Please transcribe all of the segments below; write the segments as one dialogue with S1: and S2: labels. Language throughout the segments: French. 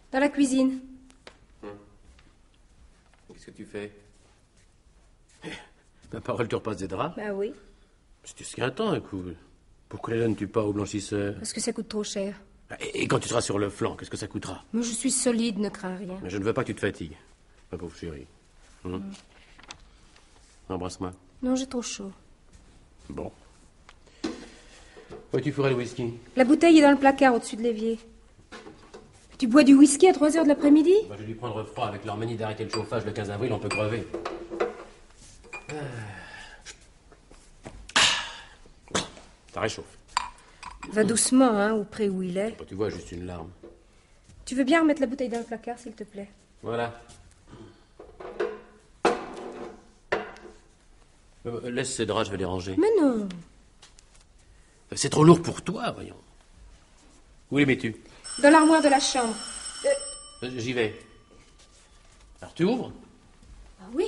S1: Dans la cuisine.
S2: Qu'est-ce que tu fais? Ma parole, tu repasses des draps?
S1: Ben oui.
S2: C'est ce qu'il y a un temps, écoute. Pourquoi les donnes-tu pas au blanchisseur?
S1: Parce que ça coûte trop cher.
S2: Et quand tu seras sur le flanc, qu'est-ce que ça coûtera?
S1: Mais je suis solide, ne crains rien.
S2: Mais je ne veux pas que tu te fatigues, ma pauvre chérie. Embrasse-moi.
S1: Non, j'ai trop chaud.
S2: Bon. Où tu ferais le whisky?
S1: La bouteille est dans le placard au-dessus de l'évier. Tu bois du whisky à 3 heures de l'après-midi?
S2: Je vais lui prendre froid. Avec leur manie d'arrêter le chauffage le 15 avril, on peut crever. Ça réchauffe.
S1: Va doucement, hein, au près où il est.
S2: Tu vois, juste une larme.
S1: Tu veux bien remettre la bouteille dans le placard, s'il te plaît?
S2: Voilà. Laisse ces draps, je vais les ranger.
S1: Mais non.
S2: C'est trop lourd pour toi, voyons. Où les mets-tu?
S1: Dans l'armoire de la chambre.
S2: J'y vais. Alors tu ouvres?
S1: Ah oui.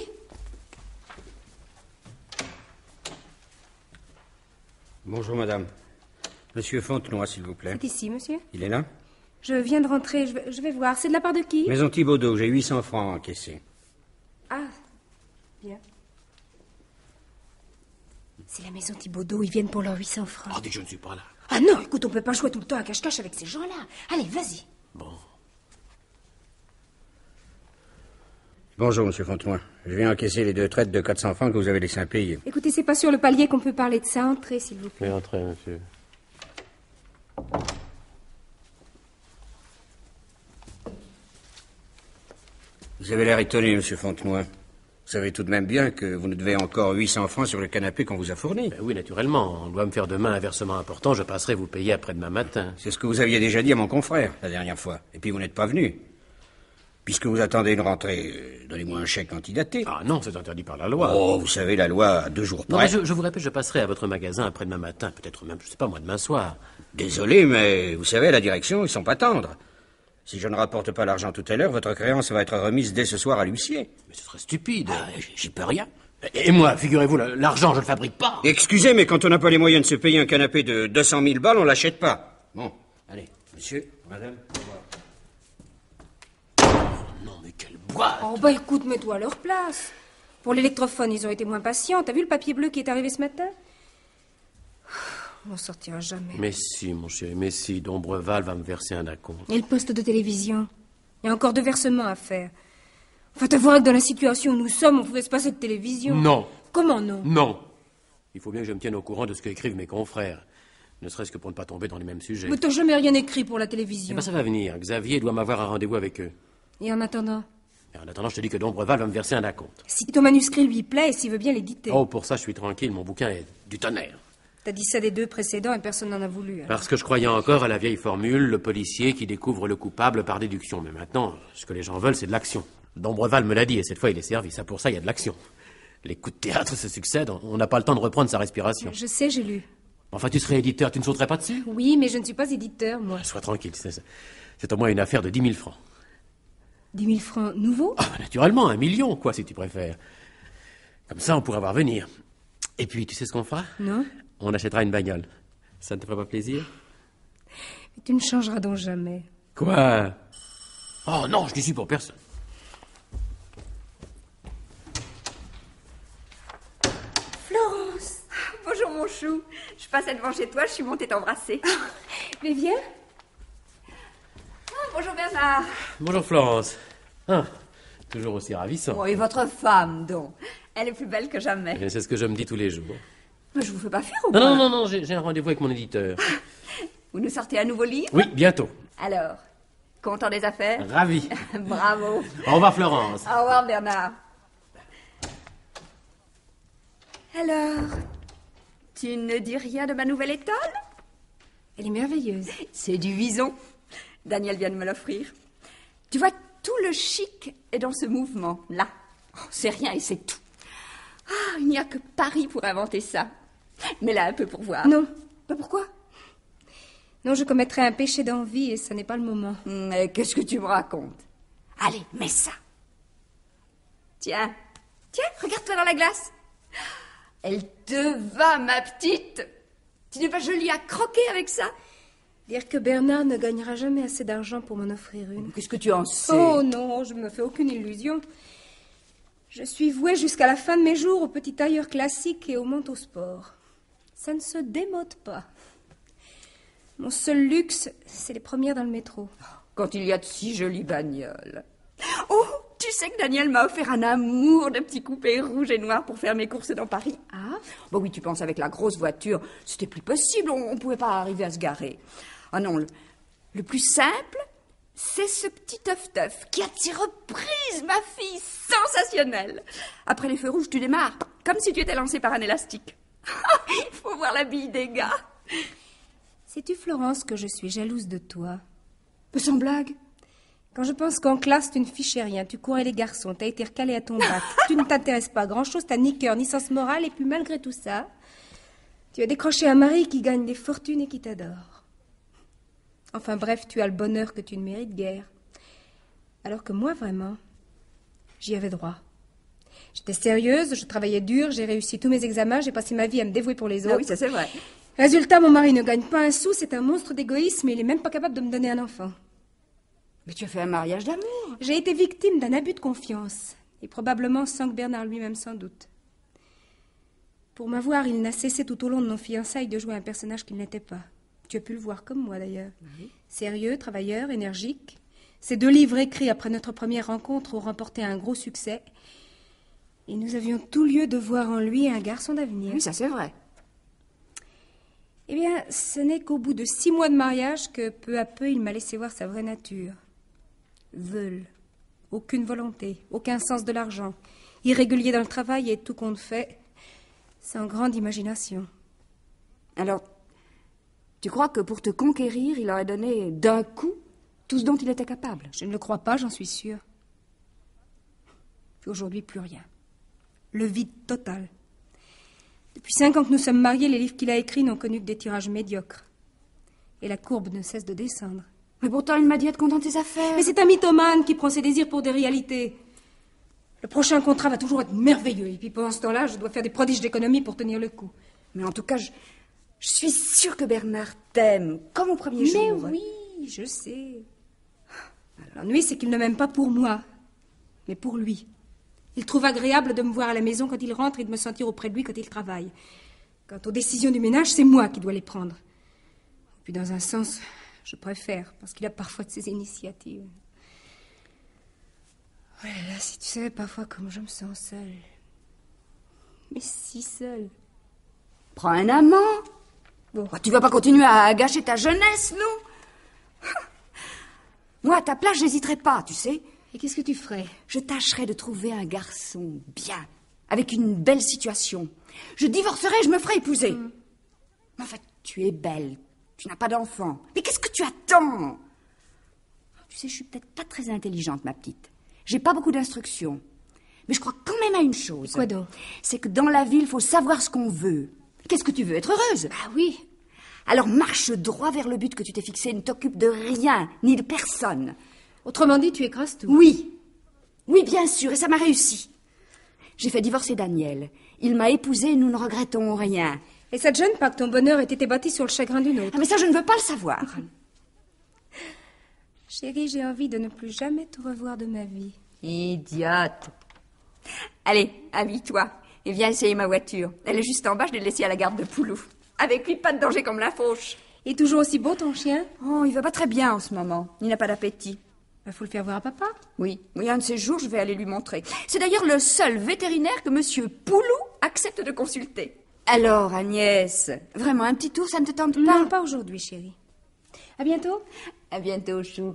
S3: Bonjour, madame. Monsieur Fontenoy, s'il vous plaît.
S1: C'est ici, monsieur.
S3: Il est là?
S1: Je viens de rentrer, je vais voir. C'est de la part de qui?
S3: Maison Thibaudot, j'ai 800 francs encaissés.
S1: Ah, bien. C'est la maison Thibaudot, ils viennent pour leurs 800 francs.
S2: Oh, dis que je ne suis pas là.
S1: Ah non, écoute, on peut pas jouer tout le temps à cache-cache avec ces gens-là. Allez, vas-y.
S2: Bon.
S3: Bonjour, monsieur Fontenoy. Je viens encaisser les 2 traites de 400 francs que vous avez laissé impayer.
S1: Écoutez, c'est pas sur le palier qu'on peut parler de ça. Entrez, s'il vous plaît.
S2: Fais entrer, monsieur.
S3: Vous avez l'air étonné, monsieur Fontenoy. Vous savez tout de même bien que vous nous devez encore 800 francs sur le canapé qu'on vous a fourni.
S2: Ben oui, naturellement. On doit me faire demain un versement important. Je passerai vous payer après-demain matin.
S3: C'est ce que vous aviez déjà dit à mon confrère la dernière fois. Et puis vous n'êtes pas venu. Puisque vous attendez une rentrée, donnez-moi un chèque antidaté.
S2: Ah non, c'est interdit par la loi.
S3: Oh, vous savez, la loi a 2 jours
S2: Non,
S3: près.
S2: mais je vous répète, je passerai à votre magasin après-demain matin. Peut-être même, je sais pas moi, demain soir.
S3: Désolé, mais vous savez, la direction, ils sont pas tendres. Si je ne rapporte pas l'argent tout à l'heure, votre créance va être remise dès ce soir à l'huissier.
S2: Mais ce serait stupide.
S3: J'y peux rien.
S2: Et moi, figurez-vous, l'argent, je le fabrique pas.
S3: Excusez, mais quand on n'a pas les moyens de se payer un canapé de 200 000 balles, on l'achète pas. Bon, allez, monsieur, madame, au revoir.
S2: Non, mais quelle boîte!
S1: Oh, bah écoute, mets-toi à leur place. Pour l'électrophone, ils ont été moins patients. T'as vu le papier bleu qui est arrivé ce matin? On n'en sortira jamais.
S2: Mais si, mon chéri, mais si, Dombreval va me verser un acompte.
S1: Et le poste de télévision? Il y a encore 2 versements à faire. Enfin, t'avoueras que dans la situation où nous sommes, on pouvait se passer de télévision.
S2: Non.
S1: Comment non?
S2: Non. Il faut bien que je me tienne au courant de ce qu'écrivent mes confrères. Ne serait-ce que pour ne pas tomber dans les mêmes sujets.
S1: Mais t'as jamais rien écrit pour la télévision.
S2: Eh ben, ça va venir. Xavier doit m'avoir un rendez-vous avec eux.
S1: Et en attendant?
S2: Et en attendant, je te dis que Dombreval va me verser un acompte.
S1: Si ton manuscrit lui plaît et s'il veut bien l'éditer.
S2: Oh, pour ça, je suis tranquille. Mon bouquin est du tonnerre.
S1: T'as dit ça des 2 précédents et personne n'en a voulu. Alors.
S2: Parce que je croyais encore à la vieille formule, le policier qui découvre le coupable par déduction. Mais maintenant, ce que les gens veulent, c'est de l'action. Dombreval me l'a dit, et cette fois, il est servi. Ça, pour ça, il y a de l'action. Les coups de théâtre se succèdent, on n'a pas le temps de reprendre sa respiration.
S1: Je sais, j'ai lu.
S2: Enfin, tu serais éditeur, tu ne sauterais pas dessus?
S1: Oui, mais je ne suis pas éditeur, moi.
S2: Sois tranquille, c'est au moins une affaire de 10 000 francs.
S1: 10 000 francs nouveaux?
S2: Ah, naturellement, 1 million, quoi, si tu préfères. Comme ça, on pourra voir venir. Et puis, tu sais ce qu'on fera?
S1: Non.
S2: On achètera une bagnole. Ça ne te ferait pas plaisir?
S1: Mais tu ne changeras donc jamais.
S2: Quoi? Oh non, je n'y suis pour personne.
S4: Florence! Bonjour mon chou. Je passais devant chez toi, je suis montée t'embrasser.
S1: Mais viens.
S4: Bonjour Bernard.
S2: Bonjour Florence. Ah, toujours aussi ravissant.
S4: Oh, et votre femme, donc. Elle est plus belle que jamais.
S2: C'est ce que je me dis tous les jours.
S4: Mais je vous fais pas faire ou
S2: Non,
S4: quoi?
S2: non, non, non, j'ai un rendez-vous avec mon éditeur.
S4: Vous nous sortez un nouveau livre?
S2: Oui, bientôt.
S4: Alors, content des affaires?
S2: Ravi.
S4: Bravo.
S2: Au revoir Florence.
S4: Au revoir Bernard. Alors, tu ne dis rien de ma nouvelle étole?
S1: Elle est merveilleuse.
S4: C'est du Vison. Daniel vient de me l'offrir. Tu vois, tout le chic est dans ce mouvement, là. Oh, c'est rien et c'est tout. Ah, il n'y a que Paris pour inventer ça. Mais là, un peu pour voir.
S1: Non.
S4: Mais pourquoi?
S1: Non, je commettrais un péché d'envie et ce n'est pas le moment.
S4: Mais qu'est-ce que tu me racontes? Allez, mets ça. Tiens, regarde-toi dans la glace. Elle te va, ma petite. Tu n'es pas jolie à croquer avec ça?
S1: Dire que Bernard ne gagnera jamais assez d'argent pour m'en offrir une.
S4: Qu'est-ce que tu en sais?
S1: Oh non, je ne me fais aucune illusion. Je suis vouée jusqu'à la fin de mes jours au petit tailleur classique et au manteau sport. Ça ne se démode pas. Mon seul luxe, c'est les premières dans le métro.
S4: Quand il y a de si jolies bagnoles. Oh, tu sais que Daniel m'a offert un amour de petits coupés rouges et noirs pour faire mes courses dans Paris.
S1: Ah?
S4: Bon oui, tu penses, avec la grosse voiture, c'était plus possible, on pouvait pas arriver à se garer. Ah non, le plus simple, c'est ce petit teuf-teuf qui a de ses reprises, ma fille, sensationnelle. Après les feux rouges, tu démarres, comme si tu étais lancé par un élastique. Il faut voir la bille des gars.
S1: Sais-tu, Florence, que je suis jalouse de toi?
S4: Sans blague.
S1: Quand je pense qu'en classe, tu ne fichais rien, tu courais les garçons, t'as été recalé à ton bac, tu ne t'intéresses pas à grand-chose, t'as ni cœur ni sens moral, et puis malgré tout ça, tu as décroché un mari qui gagne des fortunes et qui t'adore. Enfin bref, tu as le bonheur que tu ne mérites guère. Alors que moi, vraiment, j'y avais droit. J'étais sérieuse, je travaillais dur, j'ai réussi tous mes examens, j'ai passé ma vie à me dévouer pour les autres.
S4: Ah oui, ça c'est vrai.
S1: Résultat, mon mari ne gagne pas un sou, c'est un monstre d'égoïsme et il est même pas capable de me donner un enfant.
S4: Mais tu as fait un mariage d'amour.
S1: J'ai été victime d'un abus de confiance, et probablement sans que Bernard lui-même s'en doute. Pour m'avoir, il n'a cessé tout au long de nos fiançailles de jouer un personnage qu'il n'était pas. Tu as pu le voir comme moi d'ailleurs. Oui. Sérieux, travailleur, énergique. Ces 2 livres écrits après notre première rencontre ont remporté un gros succès. Et nous avions tout lieu de voir en lui un garçon d'avenir.
S4: Oui, ça c'est vrai.
S1: Eh bien, ce n'est qu'au bout de 6 mois de mariage que peu à peu il m'a laissé voir sa vraie nature. Veule, aucune volonté, aucun sens de l'argent, irrégulier dans le travail et tout compte fait, sans grande imagination.
S4: Alors, tu crois que pour te conquérir, il aurait donné d'un coup tout ce dont il était capable?
S1: Je ne le crois pas, j'en suis sûre. Puis aujourd'hui, plus rien. Le vide total. Depuis 5 ans que nous sommes mariés, les livres qu'il a écrits n'ont connu que des tirages médiocres. Et la courbe ne cesse de descendre.
S4: Mais pourtant, il m'a dit être content de ses affaires.
S1: Mais c'est un mythomane qui prend ses désirs pour des réalités. Le prochain contrat va toujours être merveilleux. Et puis pendant ce temps-là, je dois faire des prodiges d'économie pour tenir le coup.
S4: Mais en tout cas, je suis sûre que Bernard t'aime, comme au premier jour.
S1: Mais oui, je sais. L'ennui, c'est qu'il ne m'aime pas pour moi, mais pour lui. Il trouve agréable de me voir à la maison quand il rentre et de me sentir auprès de lui quand il travaille. Quant aux décisions du ménage, c'est moi qui dois les prendre. Et puis dans un sens, je préfère, parce qu'il a parfois de ses initiatives. Oh là là, si tu savais parfois comme je me sens seule. Mais si seule.
S4: Prends un amant.
S1: Bon.
S4: Oh, tu vas pas continuer à gâcher ta jeunesse, non? Moi, à ta place, j'hésiterais pas, tu sais.
S1: Et qu'est-ce que tu ferais?
S4: Je tâcherais de trouver un garçon bien, avec une belle situation. Je divorcerais, je me ferais épouser. Mais enfin, tu es belle, tu n'as pas d'enfant. Mais qu'est-ce que tu attends? Tu sais, je suis peut-être pas très intelligente, ma petite. J'ai pas beaucoup d'instructions. Mais je crois quand même à une chose.
S1: Quoi donc?
S4: C'est que dans la vie, il faut savoir ce qu'on veut. Qu'est-ce que tu veux? Être heureuse?
S1: Ah oui.
S4: Alors marche droit vers le but que tu t'es fixé, ne t'occupe de rien, ni de personne.
S1: Autrement dit, tu écrases tout.
S4: Oui. Oui, bien sûr, et ça m'a réussi. J'ai fait divorcer Daniel. Il m'a épousée et nous ne regrettons rien.
S1: Et ça te gêne pas que ton bonheur ait été bâti sur le chagrin d'une autre?
S4: Ah, mais ça, je ne veux pas le savoir.
S1: Chérie, j'ai envie de ne plus jamais te revoir de ma vie.
S4: Idiote. Allez, habille-toi et viens essayer ma voiture. Elle est juste en bas, je l'ai laissée à la garde de Poulou. Avec lui, pas de danger comme la fauche.
S1: Et toujours aussi beau, ton chien?
S4: Oh, il va pas très bien en ce moment. Il n'a pas d'appétit.
S1: Faut le faire voir à papa.
S4: Oui, un de ces jours, je vais aller lui montrer. C'est d'ailleurs le seul vétérinaire que monsieur Poulou accepte de consulter. Alors, Agnès, vraiment, un petit tour, ça ne te tente pas?
S1: Non, pas aujourd'hui, chérie. À bientôt.
S4: À bientôt, chou.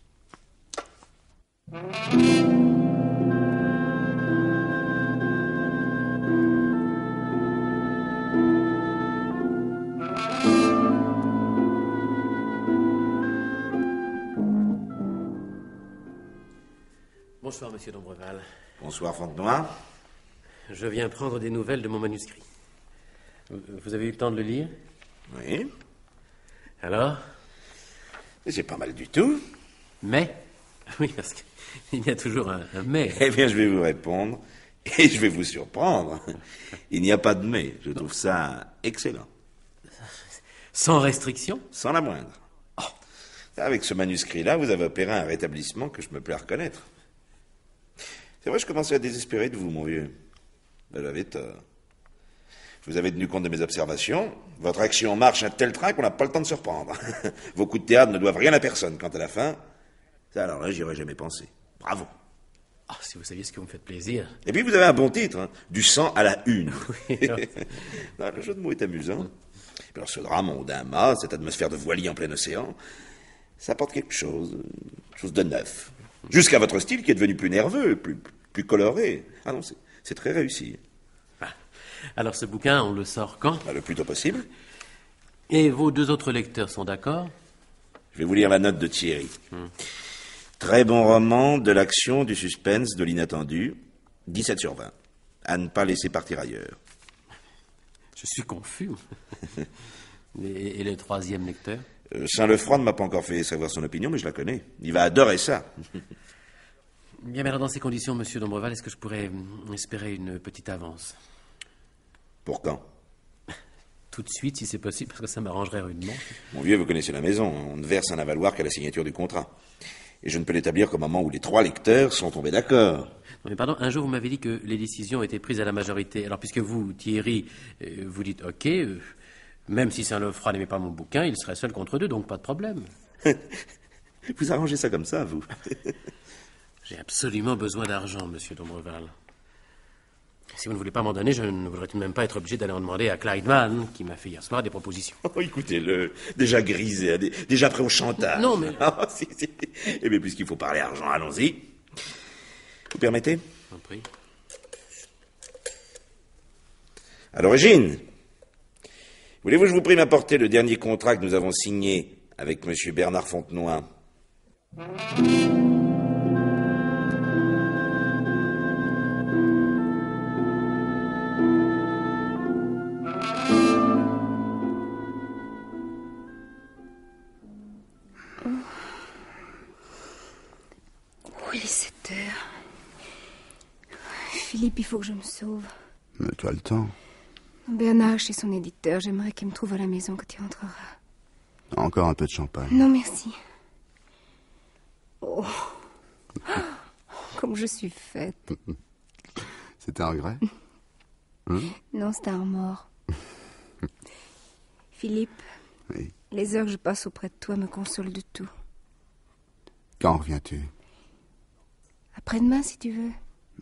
S2: Bonsoir, monsieur d'Ombreval.
S5: Bonsoir, Fontenoy.
S2: Je viens prendre des nouvelles de mon manuscrit. Vous avez eu le temps de le lire?
S5: Oui.
S2: Alors?
S5: C'est pas mal du tout.
S2: Mais? Oui, parce qu'il y a toujours un mais.
S5: Eh bien, je vais vous répondre et je vais vous surprendre. Il n'y a pas de mais. Je trouve ça excellent.
S2: Sans restriction?
S5: Sans la moindre. Avec ce manuscrit-là, vous avez opéré un rétablissement que je me plais à reconnaître. C'est vrai, je commençais à désespérer de vous, mon vieux. Mais j'avais tort. Je vous avais tenu compte de mes observations. Votre action marche un tel train qu'on n'a pas le temps de se reprendre. Vos coups de théâtre ne doivent rien à personne. Quant à la fin, ça alors là, j'y aurais jamais pensé. Bravo.
S2: Ah, si vous saviez ce que vous me faites plaisir.
S5: Et puis vous avez un bon titre, hein, du sang à la une.
S2: Oui,
S5: Non, le jeu de mots est amusant. Et puis alors ce drame en haut d'un mât, cette atmosphère de voilier en plein océan, ça apporte quelque chose de neuf. Jusqu'à votre style qui est devenu plus nerveux, plus coloré. Ah non, c'est très réussi.
S2: Ah. Alors ce bouquin, on le sort quand?
S5: Le plus tôt possible.
S2: Et vos 2 autres lecteurs sont d'accord?
S5: Je vais vous lire la note de Thierry. Très bon roman, de l'action, du suspense, de l'inattendu. 17 sur 20. À ne pas laisser partir ailleurs.
S2: Je suis confus. Et le 3e lecteur?
S5: Saint-Lefroy ne m'a pas encore fait savoir son opinion, mais je la connais. Il va adorer ça.
S2: Bien, mais alors dans ces conditions, monsieur d'Ombreval, est-ce que je pourrais espérer une petite avance?
S5: Pour quand?
S2: Tout de suite, si c'est possible, parce que ça m'arrangerait rudement.
S5: Mon vieux, vous connaissez la maison. On ne verse un avaloir qu'à la signature du contrat. Et je ne peux l'établir qu'au moment où les 3 lecteurs sont tombés d'accord.
S2: Non, mais pardon, un jour vous m'avez dit que les décisions étaient prises à la majorité. Alors puisque vous, Thierry, vous dites OK, même si Saint-Lefroy n'aimait pas mon bouquin, il serait seul contre 2, donc pas de problème.
S5: Vous arrangez ça comme ça, vous?
S2: J'ai absolument besoin d'argent, monsieur d'Ombreval. Si vous ne voulez pas m'en donner, je ne voudrais tout de même pas être obligé d'aller en demander à Clydeman, qui m'a fait hier soir des propositions.
S5: Oh, écoutez-le, déjà grisé, déjà prêt au chantage.
S2: Non, mais...
S5: Ah, si. Eh bien, puisqu'il faut parler argent, allons-y. Vous permettez?
S2: Je vous en prie.
S5: À l'origine, voulez-vous que je vous prie m'apporter le dernier contrat que nous avons signé avec monsieur Bernard Fontenoy?
S1: Il est 7 heures. Philippe, il faut que je me sauve.
S6: Mais tu as le temps.
S1: Bernard, chez son éditeur, j'aimerais qu'il me trouve à la maison quand il rentrera.
S6: Encore un peu de champagne.
S1: Non, merci. Oh, comme je suis faite.
S6: C'est un regret?
S1: Non, c'est un remords. Philippe,
S6: Oui.
S1: les heures que je passe auprès de toi me consolent de tout.
S6: Quand reviens-tu?
S1: Après-demain, si tu veux.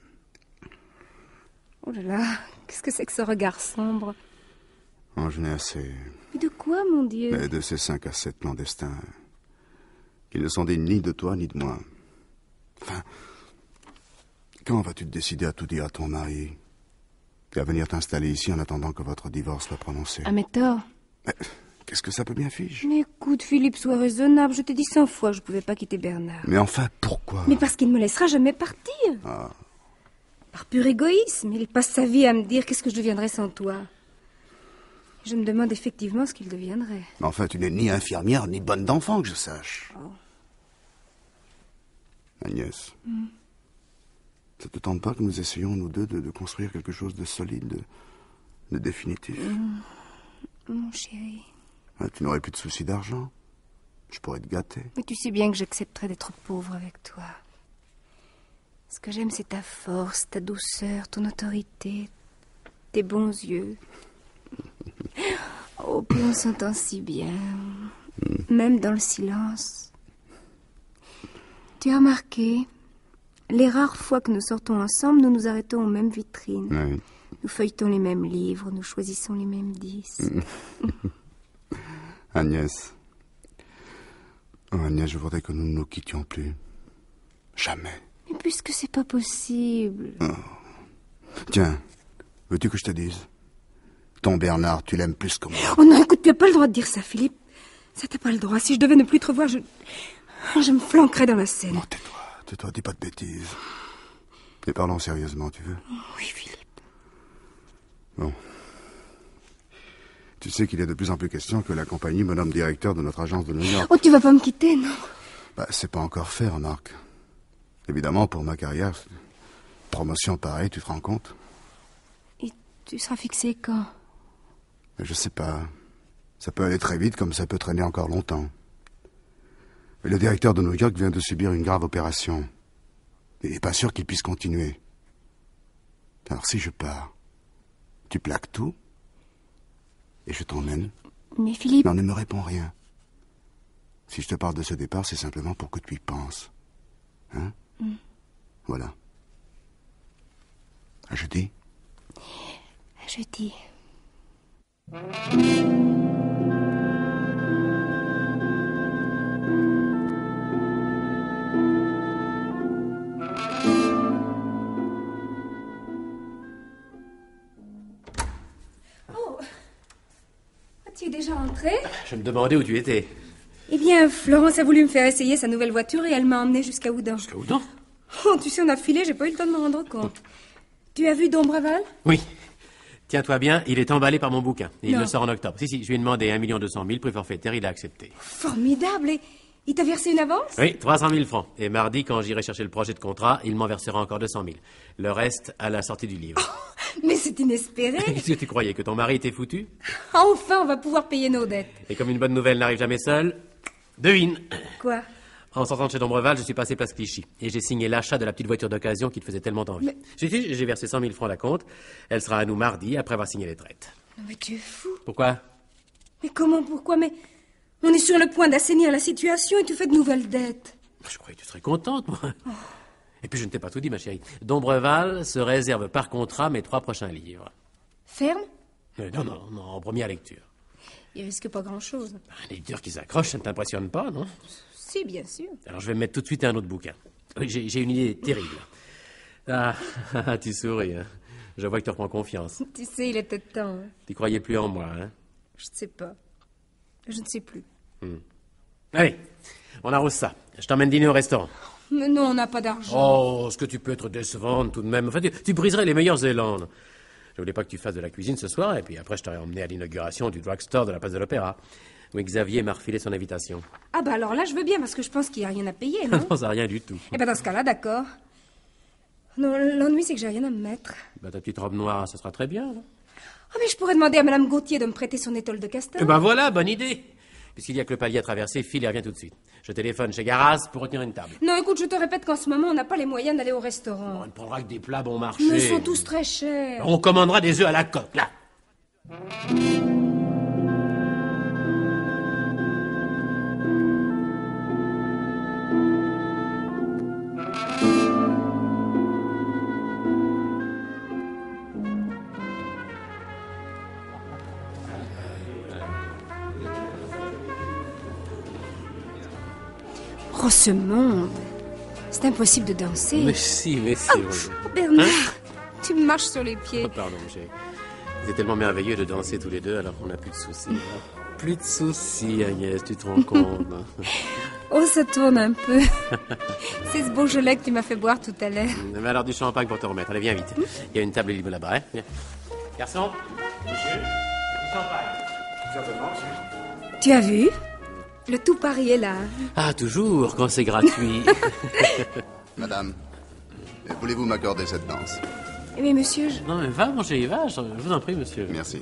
S1: Oh là là, qu'est-ce que c'est que ce regard sombre?
S6: Oh, je n'ai assez.
S1: Mais de quoi, mon Dieu?
S6: Mais de ces 5 à 7 clandestins, qui ne sont dignes ni de toi ni de moi. Enfin, quand vas-tu te décider à tout dire à ton mari et à venir t'installer ici en attendant que votre divorce soit prononcé?
S1: À mes torts.
S6: Mais qu'est-ce que ça peut bien fiche?
S1: Mais écoute, Philippe, sois raisonnable. Je t'ai dit 100 fois que je pouvais pas quitter Bernard.
S6: Mais enfin, pourquoi?
S1: Mais parce qu'il ne me laissera jamais partir.
S6: Ah.
S1: Par pur égoïsme. Il passe sa vie à me dire qu'est-ce que je deviendrais sans toi. Je me demande effectivement ce qu'il deviendrait.
S6: Mais enfin, tu n'es ni infirmière ni bonne d'enfant, que je sache.
S1: Oh.
S6: Agnès, ça te tente pas que nous essayions, nous deux, de construire quelque chose de solide, de définitif?
S1: Mon chéri.
S6: Ah, tu n'aurais plus de soucis d'argent. Je pourrais te gâter.
S1: Mais tu sais bien que j'accepterais d'être pauvre avec toi. Ce que j'aime, c'est ta force, ta douceur, ton autorité, tes bons yeux. Oh, puis on s'entend si bien. Même dans le silence. Tu as remarqué, les rares fois que nous sortons ensemble, nous nous arrêtons aux mêmes vitrines.
S6: Oui.
S1: Nous feuilletons les mêmes livres, nous choisissons les mêmes disques.
S6: Agnès. Oh, Agnès, je voudrais que nous ne nous quittions plus. Jamais.
S1: Mais puisque c'est pas possible.
S6: Tiens, veux-tu que je te dise? Ton Bernard, tu l'aimes plus que moi.
S1: Oh non, écoute, tu n'as pas le droit de dire ça, Philippe. Ça, t'as pas le droit. Si je devais ne plus te revoir, je me flanquerais dans la scène.
S6: Non, tais-toi, dis pas de bêtises. Et parlons sérieusement, tu veux?
S1: Oui, Philippe.
S6: Bon. Tu sais qu'il est de plus en plus question que la compagnie me nomme directeur de notre agence de New York.
S1: Oh, tu vas pas me quitter, non?
S6: Bah, c'est pas encore fait, remarque. Évidemment, pour ma carrière, promotion pareille, tu te rends compte?
S1: Et tu seras fixé quand?
S6: Je sais pas. Ça peut aller très vite comme ça peut traîner encore longtemps. Le directeur de New York vient de subir une grave opération. Il n'est pas sûr qu'il puisse continuer. Alors si je pars, tu plaques tout et je t'emmène.
S1: Mais Philippe...
S6: Non, ne me réponds rien. Si je te parle de ce départ, c'est simplement pour que tu y penses. Hein? Voilà. À jeudi.
S1: À jeudi. Oh, tu es déjà entré?
S2: Je me demandais où tu étais.
S1: Eh bien, Florence a voulu me faire essayer sa nouvelle voiture et elle m'a emmené jusqu'à Houdan.
S2: Jusqu'à où donc?
S1: Oh, tu sais, on a filé, j'ai pas eu le temps de me rendre compte. Tu as vu Dombreval?
S2: Oui. Tiens-toi bien, il est emballé par mon bouquin. Et il
S1: Non.
S2: le sort en octobre. Si, je lui ai demandé 1 200 000, prix forfaitaire, il a accepté.
S1: Formidable. Et il t'a versé une avance?
S2: Oui, 300 000 francs. Et mardi, quand j'irai chercher le projet de contrat, il m'en versera encore 200 000. Le reste à la sortie du livre.
S1: Mais c'est inespéré.
S2: Qu'est-ce que tu croyais, que ton mari était foutu?
S1: Enfin, on va pouvoir payer nos dettes.
S2: Et comme une bonne nouvelle n'arrive jamais seule, devine.
S1: Quoi?
S2: En sortant de chez Dombreval, je suis passé place Clichy. Et j'ai signé l'achat de la petite voiture d'occasion qui te faisait tellement envie.
S1: Mais-
S2: J'ai versé 100 000 francs à la compte. Elle sera à nous mardi, après avoir signé les traites.
S1: Non, mais tu es fou.
S2: Pourquoi?
S1: Mais comment, pourquoi? Mais on est sur le point d'assainir la situation et tu fais de nouvelles dettes.
S2: Je croyais que tu serais contente, moi. Et puis je ne t'ai pas tout dit, ma chérie. Dombreval se réserve par contrat mes 3 prochains livres.
S1: Ferme?
S2: Non, en première lecture.
S1: Il risque pas grand-chose.
S2: Un éditeur qui s'accroche, ça ne t'impressionne pas, non?
S1: Si, bien sûr.
S2: Alors je vais me mettre tout de suite à un autre bouquin. Oui, j'ai une idée terrible. Ah, tu souris, hein. Je vois que tu reprends confiance.
S1: Tu sais, il était temps. Hein.
S2: Tu croyais plus en moi, hein?
S1: Je ne sais pas. Je ne sais plus.
S2: Allez, on arrose ça. Je t'emmène dîner au restaurant.
S1: Mais non, on n'a pas d'argent.
S2: Oh, est-ce que tu peux être décevante tout de même? Enfin, tu briserais les meilleures élandes. Je voulais pas que tu fasses de la cuisine ce soir, et puis après je t'aurais emmené à l'inauguration du drugstore de la place de l'Opéra, où Xavier m'a refilé son invitation.
S1: Ah bah alors là, je veux bien, parce que je pense qu'il n'y a rien à payer, non?
S2: Non, ça rien du tout.
S1: Eh ben dans ce cas-là, d'accord. Non, l'ennui, c'est que j'ai rien à me mettre.
S2: Bah, ta petite robe noire, ça sera très bien. Non?
S1: Ah, mais je pourrais demander à Madame Gauthier de me prêter son étole de castor.
S2: Eh ben voilà, bonne idée. Puisqu'il y a que le palier à traverser, file et reviens tout de suite. Je téléphone chez Garas pour retenir une table.
S1: Non, écoute, je te répète qu'en ce moment, on n'a pas les moyens d'aller au restaurant.
S2: On ne prendra que des plats bon marché.
S1: Mais ils sont tous très chers.
S2: On commandera des œufs à la coque, là.
S1: Oh, ce monde. C'est impossible de danser.
S2: Mais si, oui.
S1: Oh, Bernard, tu me marches sur les pieds.
S2: Oh, pardon, chérie. C'est tellement merveilleux de danser tous les deux alors qu'on n'a plus de soucis. Plus de soucis, Agnès, tu te rends compte.
S1: Oh, ça tourne un peu. C'est ce Beaujolais que tu m'as fait boire tout à l'heure.
S2: Mais alors du champagne pour te remettre. Allez, viens vite. Il y a une table libre là-bas, hein. Viens. Garçon, monsieur, du champagne.
S1: Tu as vu? Le tout Paris est là.
S2: Ah, toujours, quand c'est gratuit.
S6: Madame, voulez-vous m'accorder cette danse?
S1: Mais monsieur, je...
S2: Non, mais va, mon chéri, va. Je vous en prie, monsieur.
S6: Merci.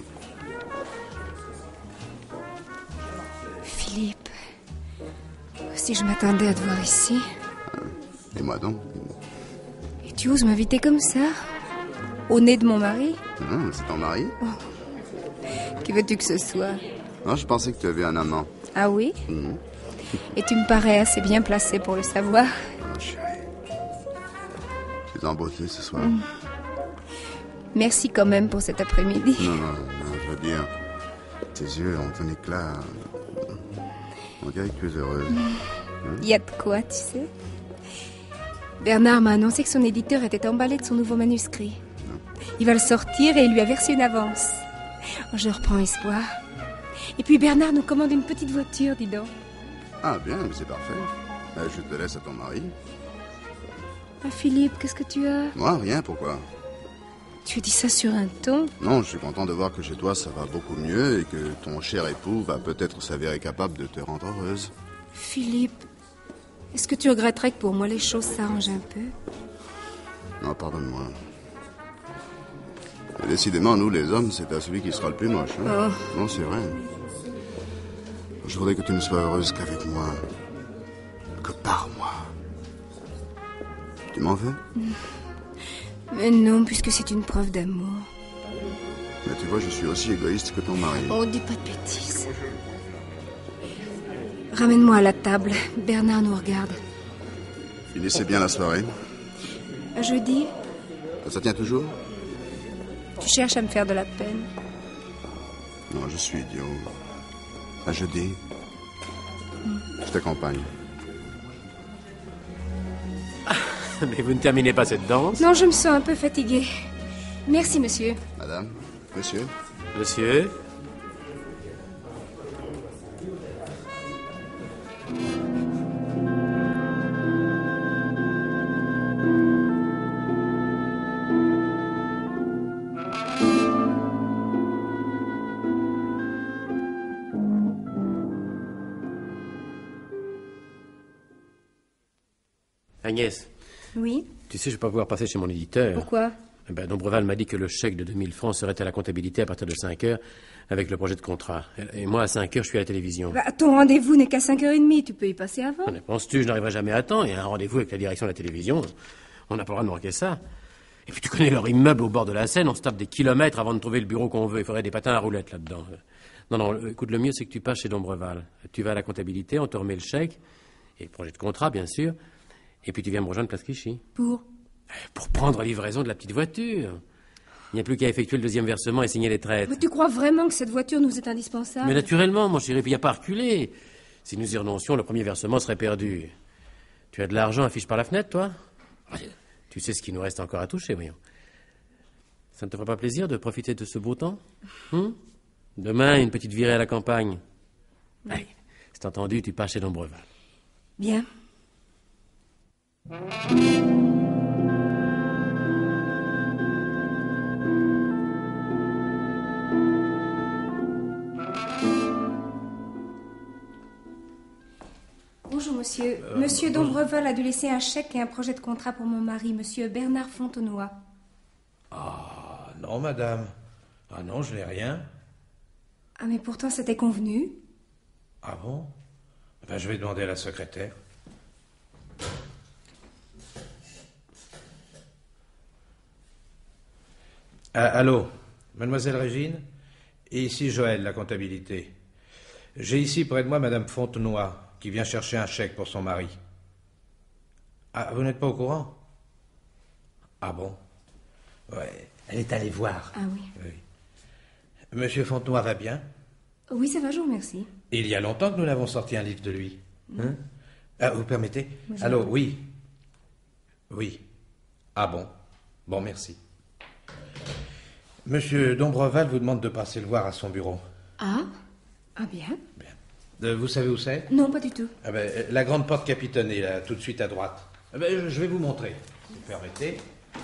S1: Philippe, si je m'attendais à te voir ici,
S6: Dis-moi donc.
S1: et tu oses m'inviter comme ça, au nez de mon mari?
S6: C'est ton mari?
S1: Qui veux-tu que ce soit?
S6: Non, je pensais que tu avais un amant.
S1: Ah oui? Et tu me parais assez bien placé pour le savoir.
S6: Oh, chérie. Tu es en beauté ce soir.
S1: Merci quand même pour cet après-midi.
S6: Non, je veux dire, tes yeux ont un éclat. On dirait que tu es heureuse.
S1: Il y a de quoi, tu sais. Bernard m'a annoncé que son éditeur était emballé de son nouveau manuscrit. Il va le sortir et il lui a versé une avance. Oh, je reprends espoir. Et puis Bernard nous commande une petite voiture, dis donc.
S6: Ah, bien, mais c'est parfait. Je te laisse à ton mari.
S1: Ah, Philippe, qu'est-ce que tu as?
S6: Moi, rien, pourquoi?
S1: Tu dis ça sur un ton?
S6: Non, je suis content de voir que chez toi ça va beaucoup mieux et que ton cher époux va peut-être s'avérer capable de te rendre heureuse.
S1: Philippe, est-ce que tu regretterais que pour moi les choses s'arrangent un peu?
S6: Non, pardonne-moi. Mais décidément, nous les hommes, c'est à celui qui sera le plus moche. Hein? Non, c'est vrai. Je voudrais que tu ne sois heureuse qu'avec moi. Pars-moi. Tu m'en veux?
S1: Mais non, puisque c'est une preuve d'amour.
S6: Mais tu vois, je suis aussi égoïste que ton mari.
S1: Oh, dis pas de bêtises. Ramène-moi à la table. Bernard nous regarde.
S6: Finissez bien la soirée.
S1: À jeudi,
S6: Ça tient toujours?
S1: tu cherches à me faire de la peine.
S6: Non, je suis idiot. À jeudi. Je t'accompagne.
S2: Mais vous ne terminez pas cette danse?
S1: Non, je me sens un peu fatiguée. Merci, monsieur.
S6: Madame, monsieur.
S2: Monsieur? Agnès,
S1: Oui?
S2: tu sais, je vais pas pouvoir passer chez mon éditeur.
S1: Pourquoi?
S2: Eh ben, Dombreval m'a dit que le chèque de 2000 francs serait à la comptabilité à partir de 5 heures avec le projet de contrat. Et moi, à 5 heures, je suis à la télévision.
S1: Bah, ton rendez-vous n'est qu'à 5h30. Tu peux y passer avant.
S2: Penses-tu, je n'arriverai jamais à temps. Il y a un rendez-vous avec la direction de la télévision. On n'a pas le droit de manquer ça. Et puis tu connais leur immeuble au bord de la Seine. On se tape des kilomètres avant de trouver le bureau qu'on veut. Il faudrait des patins à roulettes là-dedans. Non, écoute, le mieux, c'est que tu passes chez Dombreval. Tu vas à la comptabilité, on te remet le chèque. Et le projet de contrat, bien sûr. Et puis tu viens me rejoindre place Clichy. Pour prendre livraison de la petite voiture. Il n'y a plus qu'à effectuer le deuxième versement et signer les traites.
S1: Mais tu crois vraiment que cette voiture nous est indispensable?
S2: Mais naturellement, mon chéri, puis il n'y a pas à reculer. Si nous y renoncions, le premier versement serait perdu. Tu as de l'argent affiché par la fenêtre, toi? Tu sais ce qu'il nous reste encore à toucher, voyons. Ça ne te ferait pas plaisir de profiter de ce beau temps? Demain, une petite virée à la campagne. Allez, c'est entendu, tu passes chez Dombreval.
S1: Bien. Bonjour, monsieur. Monsieur Dombreval a dû laisser un chèque et un projet de contrat pour mon mari, monsieur Bernard Fontenoy.
S7: Ah, non, madame. Ah non, je n'ai rien.
S1: Ah, mais pourtant, c'était convenu.
S7: Ah bon? Ben, je vais demander à la secrétaire. Allô, mademoiselle Régine? Et ici Joël, la comptabilité. J'ai ici près de moi madame Fontenoy, qui vient chercher un chèque pour son mari. Ah, vous n'êtes pas au courant? Ah bon? Ouais, elle est allée voir.
S1: Ah oui.
S7: Oui. Monsieur Fontenoy va bien?
S1: Oui, ça va, je vous remercie.
S7: Il y a longtemps que nous n'avons sorti un livre de lui. Hein? Ah, vous permettez? Allô, oui. Oui. Ah bon? Bon, merci. Monsieur Dombreval vous demande de passer le voir à son bureau.
S1: Ah? Ah bien.
S7: Bien. Vous savez où c'est?
S1: Non, pas du tout.
S7: Ah ben, la grande porte capitonnée, là, tout de suite à droite. Ah ben, je vais vous montrer, si vous permettez.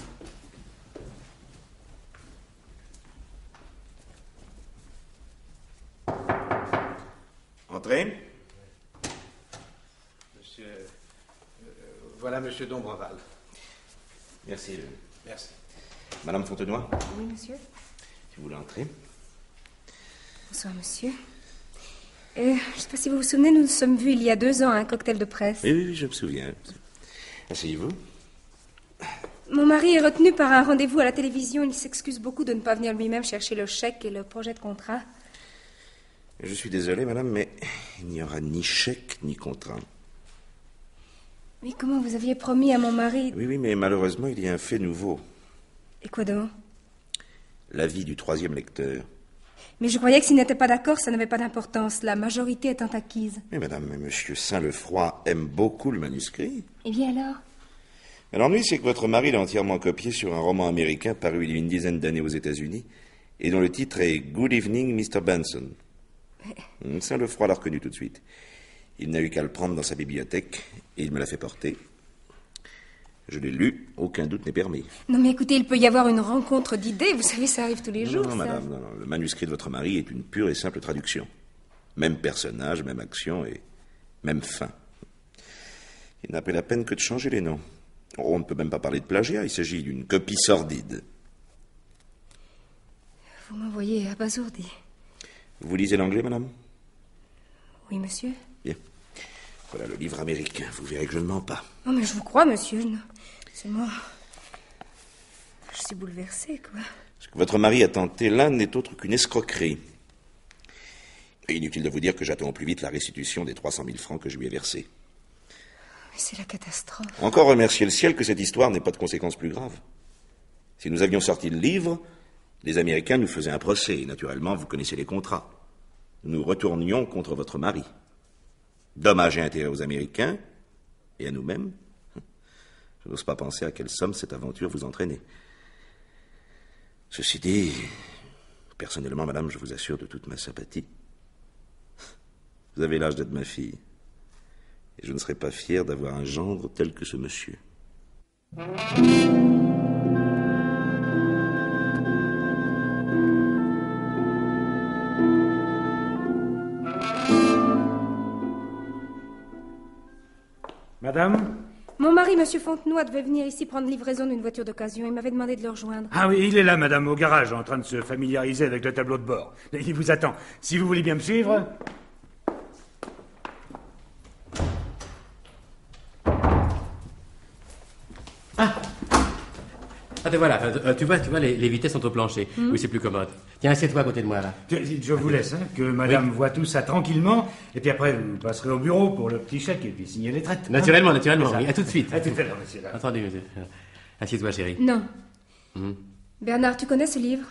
S5: Entrez.
S7: Monsieur... voilà monsieur Dombreval.
S5: Merci.
S7: Merci.
S5: Madame Fontenoy,
S1: Oui, monsieur.
S5: si vous voulez entrer.
S1: Bonsoir, monsieur. Je ne sais pas si vous vous souvenez, nous nous sommes vus il y a 2 ans à un cocktail de presse.
S5: Oui, je me souviens. Asseyez-vous.
S1: Mon mari est retenu par un rendez-vous à la télévision. Il s'excuse beaucoup de ne pas venir lui-même chercher le chèque et le projet de contrat.
S5: Je suis désolé, madame, mais il n'y aura ni chèque ni contrat.
S1: Mais comment vous aviez promis à mon mari...
S5: Oui, mais malheureusement, il y a un fait nouveau.
S1: Et quoi donc?
S5: L'avis du 3e lecteur.
S1: Mais je croyais que s'il n'était pas d'accord, ça n'avait pas d'importance, la majorité étant acquise.
S5: Mais madame, monsieur Saint-Lefroy aime beaucoup le manuscrit.
S1: Eh bien alors?
S5: Mais l'ennui, c'est que votre mari l'a entièrement copié sur un roman américain paru il y a une dizaine d'années aux États-Unis et dont le titre est Good Evening, Mr. Benson. Saint-Lefroy l'a reconnu tout de suite. Il n'a eu qu'à le prendre dans sa bibliothèque et il me l'a fait porter. Je l'ai lu, aucun doute n'est permis.
S1: Non mais écoutez, il peut y avoir une rencontre d'idées, vous savez, ça arrive tous les jours,
S5: Non,
S1: ça.
S5: madame, non. Le manuscrit de votre mari est une pure et simple traduction. Même personnage, même action et même fin. Il n'a pris la peine que de changer les noms. On ne peut même pas parler de plagiat, il s'agit d'une copie sordide.
S1: Vous m'envoyez abasourdi.
S5: Vous lisez l'anglais, madame?
S1: Oui, monsieur.
S5: Bien. Voilà le livre américain. Vous verrez que je ne mens pas.
S1: Non, mais je vous crois, monsieur. Seulement... Je suis bouleversée, quoi.
S5: Ce que votre mari a tenté là n'est autre qu'une escroquerie. Et inutile de vous dire que j'attends au plus vite la restitution des 300 000 francs que je lui ai versés.
S1: Mais c'est la catastrophe.
S5: Encore remercier le ciel que cette histoire n'ait pas de conséquences plus graves. Si nous avions sorti le livre, les Américains nous faisaient un procès. Et naturellement, vous connaissez les contrats. Nous retournions contre votre mari. Dommages et intérêts aux Américains et à nous-mêmes. Je n'ose pas penser à quelle somme cette aventure vous entraînait. Ceci dit, personnellement, madame, je vous assure de toute ma sympathie. Vous avez l'âge d'être ma fille. Et je ne serais pas fier d'avoir un gendre tel que ce monsieur.
S8: Madame?
S1: Mon mari, monsieur Fontenoy, devait venir ici prendre livraison d'une voiture d'occasion. Il m'avait demandé de le rejoindre.
S8: Ah oui, il est là, madame, au garage, en train de se familiariser avec le tableau de bord. Il vous attend. Si vous voulez bien me suivre...
S2: Ah, te voilà. Tu vois, les vitesses sont au plancher. Oui, c'est plus commode. Tiens, assieds-toi à côté de moi, là.
S8: Je vous laisse, hein, que madame voit tout ça tranquillement, et puis après, vous passerez au bureau pour le petit chèque et puis signer les traites.
S2: Naturellement, oui. À tout de suite.
S8: À tout à l'heure, monsieur. Là.
S2: Attendez, monsieur. Assieds-toi, chérie.
S1: Non. Bernard, tu connais ce livre?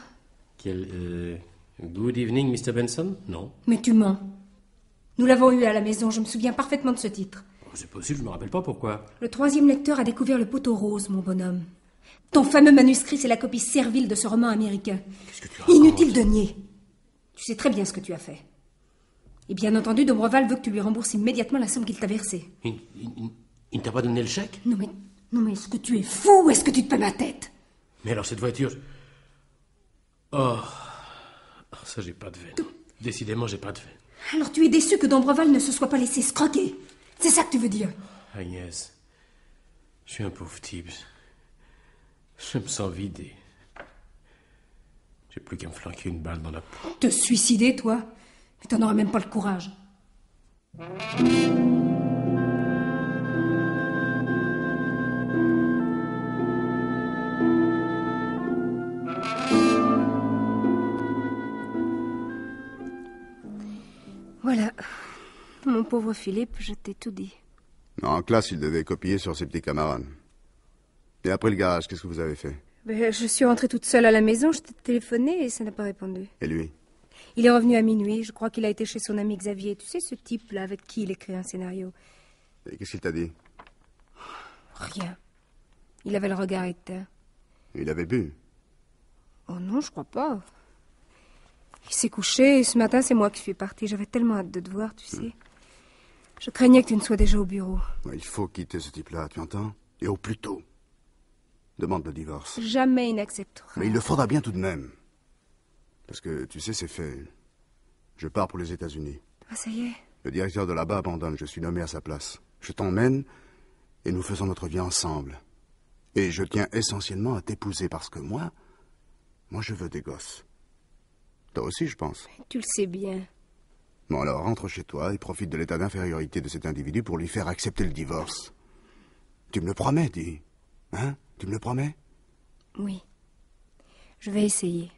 S2: Good evening, Mr. Benson? Non.
S1: Mais tu mens. Nous l'avons eu à la maison, je me souviens parfaitement de ce titre.
S2: C'est possible, je me rappelle pas pourquoi.
S1: Le 3e lecteur a découvert le poteau rose, mon bonhomme. Ton fameux manuscrit, c'est la copie servile de ce roman américain.
S2: Qu'est-ce que tu racontes?
S1: Inutile de nier. Tu sais très bien ce que tu as fait. Et bien entendu, Dombreval veut que tu lui rembourses immédiatement la somme qu'il t'a versée.
S2: Il ne t'a pas donné le chèque?
S1: Non mais est-ce que tu es fou ou est-ce que tu te pètes ma tête?
S2: Mais alors cette voiture... Oh, ça j'ai pas de veine. Décidément, j'ai pas de veine.
S1: Alors tu es déçu que Dombreval ne se soit pas laissé escroquer. C'est ça que tu veux dire?
S2: Agnès, je suis un pauvre type. Je me sens vidé. J'ai plus qu'à me flanquer une balle dans la peau.
S1: Te suicider, toi? Mais t'en auras même pas le courage. Voilà. Mon pauvre Philippe, je t'ai tout dit.
S6: En classe, il devait copier sur ses petits camarades. Et après le garage, qu'est-ce que vous avez fait?
S1: Je suis rentrée toute seule à la maison, je t'ai téléphoné et ça n'a pas répondu.
S6: Et lui?
S1: Il est revenu à minuit, je crois qu'il a été chez son ami Xavier. Tu sais, ce type-là avec qui il écrit un scénario.
S6: Et qu'est-ce qu'il t'a dit?
S1: Rien. Il avait le regard éteint.
S6: Il avait bu?
S1: Oh non, je crois pas. Il s'est couché et ce matin, c'est moi qui suis partie. J'avais tellement hâte de te voir, tu sais. Je craignais que tu ne sois déjà au bureau.
S6: Il faut quitter ce type-là, tu entends? Et au plus tôt. Demande le divorce.
S1: Jamais il n'acceptera.
S6: Mais il le faudra bien tout de même. Parce que, tu sais, c'est fait. Je pars pour les États-Unis.
S1: Ah, ça y est.
S6: Le directeur de là-bas abandonne, je suis nommé à sa place. Je t'emmène et nous faisons notre vie ensemble. Et je tiens essentiellement à t'épouser parce que moi, je veux des gosses. Toi aussi, je pense.
S1: Tu le sais bien.
S6: Bon, alors rentre chez toi et profite de l'état d'infériorité de cet individu pour lui faire accepter le divorce. Tu me le promets, dis. Hein? Tu me le promets?
S1: Oui. Je vais essayer.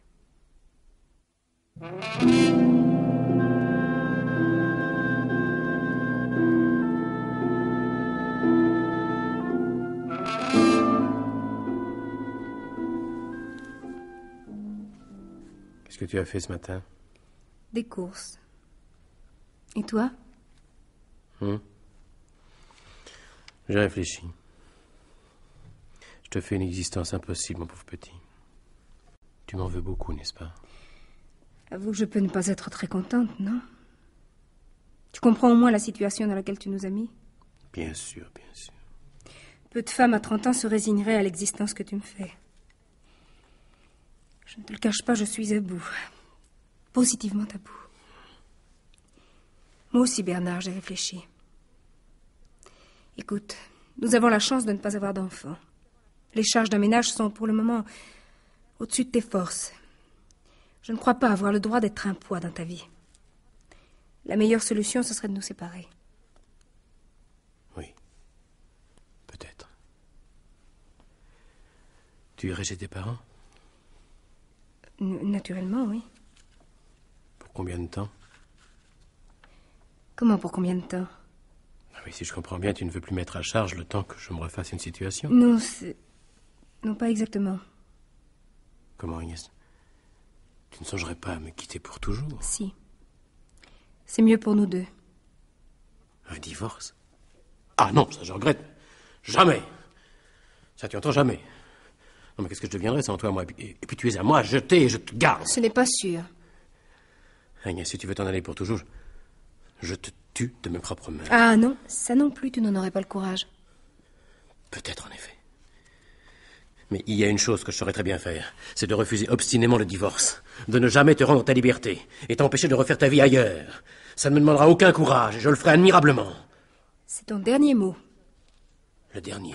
S2: Qu'est-ce que tu as fait ce matin?
S1: Des courses. Et toi?
S2: J'ai réfléchi. Je te fais une existence impossible, mon pauvre petit. Tu m'en veux beaucoup, n'est-ce pas?
S1: Avoue que je peux ne pas être très contente, non? Tu comprends au moins la situation dans laquelle tu nous as mis?
S2: Bien sûr, bien sûr.
S1: Peu de femmes à 30 ans se résigneraient à l'existence que tu me fais. Je ne te le cache pas, je suis à bout. Positivement à bout. Moi aussi, Bernard, j'ai réfléchi. Écoute, nous avons la chance de ne pas avoir d'enfants. Les charges d'un ménage sont, pour le moment, au-dessus de tes forces. Je ne crois pas avoir le droit d'être un poids dans ta vie. La meilleure solution, ce serait de nous séparer.
S2: Tu irais chez tes parents?
S1: Naturellement, oui.
S2: Pour combien de temps?
S1: Comment, pour combien de temps?
S2: Ah oui, si je comprends bien, tu ne veux plus mettre à charge le temps que je me refasse une situation.
S1: Non, c'est... Non, pas exactement.
S2: Comment, Agnès? Tu ne songerais pas à me quitter pour toujours?
S1: Si. C'est mieux pour nous deux.
S2: Un divorce? Ah non, ça je regrette. Jamais. Ça tu entends jamais. Non mais qu'est-ce que je deviendrais sans toi, moi? Et puis tu es à moi, jeté et je te garde.
S1: Ce n'est pas sûr.
S2: Agnès, si tu veux t'en aller pour toujours, je te tue de mes propres mains.
S1: Ah non, ça non plus, tu n'en aurais pas le courage.
S2: Peut-être, en effet. Mais il y a une chose que je saurais très bien faire, c'est de refuser obstinément le divorce, de ne jamais te rendre ta liberté et t'empêcher de refaire ta vie ailleurs. Ça ne me demandera aucun courage et je le ferai admirablement.
S1: C'est ton dernier mot.
S2: Le dernier.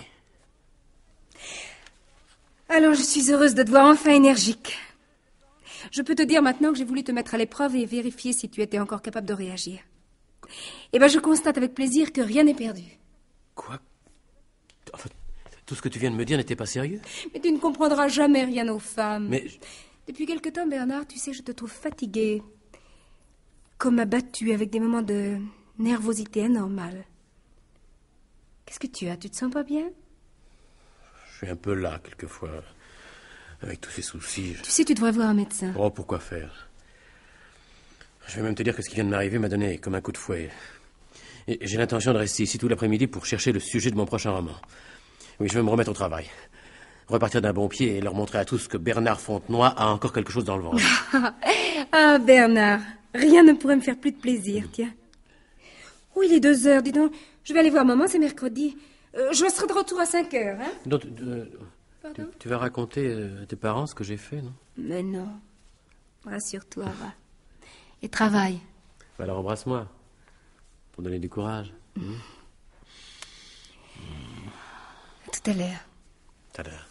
S1: Alors, je suis heureuse de te voir enfin énergique. Je peux te dire maintenant que j'ai voulu te mettre à l'épreuve et vérifier si tu étais encore capable de réagir. Eh bien, je constate avec plaisir que rien n'est perdu.
S2: Quoi? Enfin, tout ce que tu viens de me dire n'était pas sérieux?
S1: Mais tu ne comprendras jamais rien aux femmes.
S2: Mais...
S1: Depuis quelque temps, Bernard, tu sais, je te trouve fatiguée. Comme abattue, avec des moments de nervosité anormale. Qu'est-ce que tu as? Tu te sens pas bien?
S2: Je suis un peu là, quelquefois, avec tous ces soucis.
S1: Tu sais, tu devrais voir un médecin.
S2: Oh, pourquoi faire? Je vais même te dire que ce qui vient de m'arriver m'a donné comme un coup de fouet. Et j'ai l'intention de rester ici tout l'après-midi pour chercher le sujet de mon prochain roman. Oui, je vais me remettre au travail. Repartir d'un bon pied et leur montrer à tous que Bernard Fontenoy a encore quelque chose dans le ventre.
S1: Ah, Bernard, rien ne pourrait me faire plus de plaisir, tiens. Oh, il est 2 heures, dis donc. Je vais aller voir maman, c'est mercredi. Je serai de retour à 5 heures, hein.
S2: Donc,
S1: Pardon?
S2: tu vas raconter à tes parents ce que j'ai fait, non?
S1: Mais non. Rassure-toi, va. Et travaille.
S2: Alors embrasse-moi, pour donner du courage.
S1: À tout à l'heure.
S2: Tout à l'heure.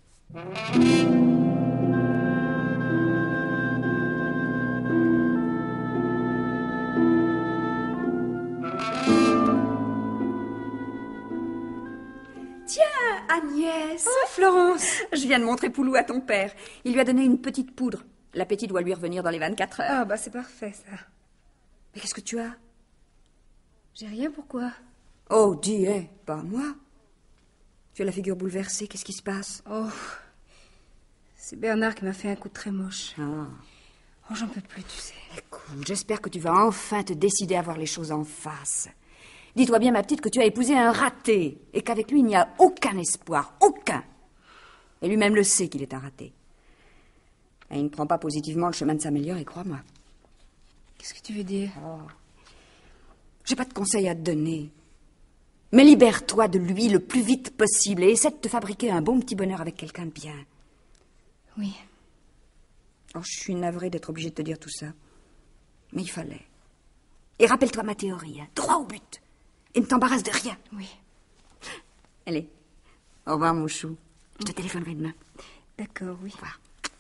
S4: Tiens, Agnès.
S1: Oh, Florence.
S4: Je viens de montrer Poulou à ton père. Il lui a donné une petite poudre. L'appétit doit lui revenir dans les 24 heures.
S1: Ah, bah c'est parfait, ça.
S4: Mais qu'est-ce que tu as?
S1: J'ai rien, pourquoi?
S4: Oh, dis, pas moi. Tu as la figure bouleversée, qu'est-ce qui se passe?
S1: Oh, c'est Bernard qui m'a fait un coup très moche.
S4: Ah.
S1: Oh, j'en peux plus, tu sais.
S4: Écoute, j'espère que tu vas enfin te décider à voir les choses en face. Dis-toi bien, ma petite, que tu as épousé un raté et qu'avec lui, il n'y a aucun espoir, aucun. Et lui-même le sait qu'il est un raté. Et il ne prend pas positivement le chemin de s'améliorer, crois-moi.
S1: Qu'est-ce que tu veux dire?
S4: Oh. J'ai pas de conseils à te donner. Mais libère-toi de lui le plus vite possible et essaie de te fabriquer un bon petit bonheur avec quelqu'un de bien.
S1: Oui.
S4: Oh, je suis navrée d'être obligée de te dire tout ça. Mais il fallait. Et rappelle-toi ma théorie, hein, droit au but. Et ne t'embarrasse de rien.
S1: Oui.
S4: Allez, au revoir mon chou. Je te téléphonerai demain.
S1: D'accord, oui.
S4: Au revoir.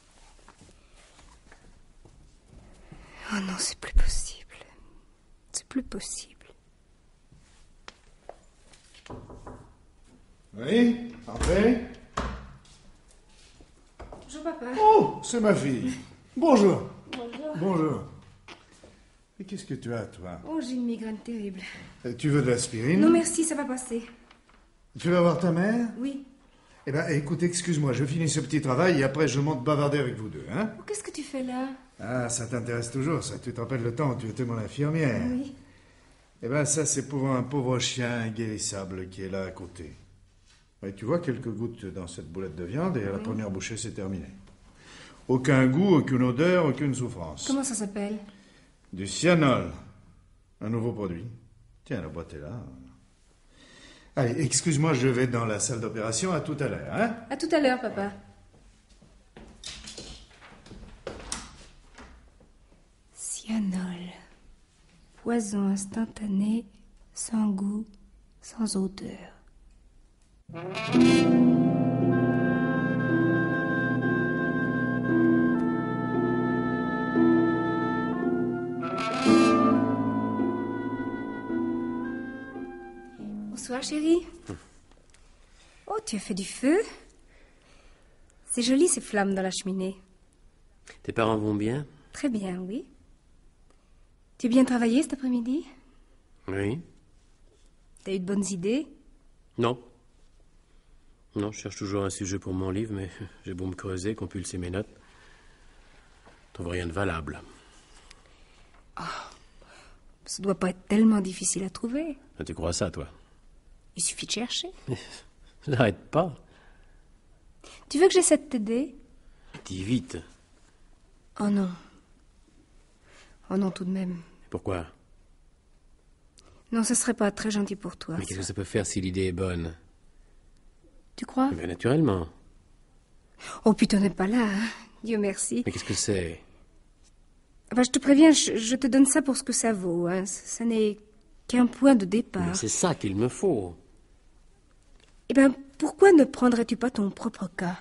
S1: Oh non, c'est plus possible. C'est plus possible.
S9: Oui, entrez.
S1: Bonjour, papa.
S9: Oh, c'est ma fille. Bonjour.
S1: Bonjour.
S9: Bonjour. Et qu'est-ce que tu as, toi?
S1: Oh, j'ai une migraine terrible.
S9: Tu veux de l'aspirine?
S1: Non, merci, ça va passer.
S9: Tu vas voir ta mère?
S1: Oui.
S9: Eh ben, écoute, excuse-moi, je finis ce petit travail et après je monte bavarder avec vous deux, hein?
S1: Oh, qu'est-ce que tu fais là?
S9: Ah, ça t'intéresse toujours, ça. Tu te rappelles le temps où tu étais mon infirmière?
S1: Oui.
S9: Eh ben, ça, c'est pour un pauvre chien inguérissable qui est là à côté. Et tu vois quelques gouttes dans cette boulette de viande et à la première bouchée, c'est terminé. Aucun goût, aucune odeur, aucune souffrance.
S1: Comment ça s'appelle?
S9: Du cyanol. Un nouveau produit. Tiens, la boîte est là. Allez, excuse-moi, je vais dans la salle d'opération. À tout à l'heure, hein?
S1: À tout à l'heure, papa. Cyanol. Poison instantané, sans goût, sans odeur. Bonsoir, chérie. Oh, tu as fait du feu? C'est joli ces flammes dans la cheminée.
S2: Tes parents vont bien?
S1: Très bien, oui. Tu as bien travaillé cet après-midi?
S2: Oui.
S1: T'as eu de bonnes idées?
S2: Non. Non, je cherche toujours un sujet pour mon livre, mais j'ai beau me creuser, compulser mes notes. Je trouve rien de valable.
S1: Ça doit pas être tellement difficile à trouver.
S2: Tu crois ça, toi?
S1: Il suffit de chercher.
S2: J'arrête pas.
S1: Tu veux que j'essaie de t'aider?
S2: Dis vite.
S1: Oh non. Oh non, tout de même.
S2: Pourquoi?
S1: Non, ce serait pas très gentil pour toi.
S2: Mais qu'est-ce que ça peut faire si l'idée est bonne?
S1: Tu crois?
S2: Eh bien, naturellement.
S1: Oh, puis t'en es pas là, hein. Dieu merci.
S2: Mais qu'est-ce que c'est?
S1: Enfin, je te préviens, je te donne ça pour ce que ça vaut, hein. Ça n'est qu'un point de départ.
S2: Mais c'est ça qu'il me faut.
S1: Eh bien, pourquoi ne prendrais-tu pas ton propre cas?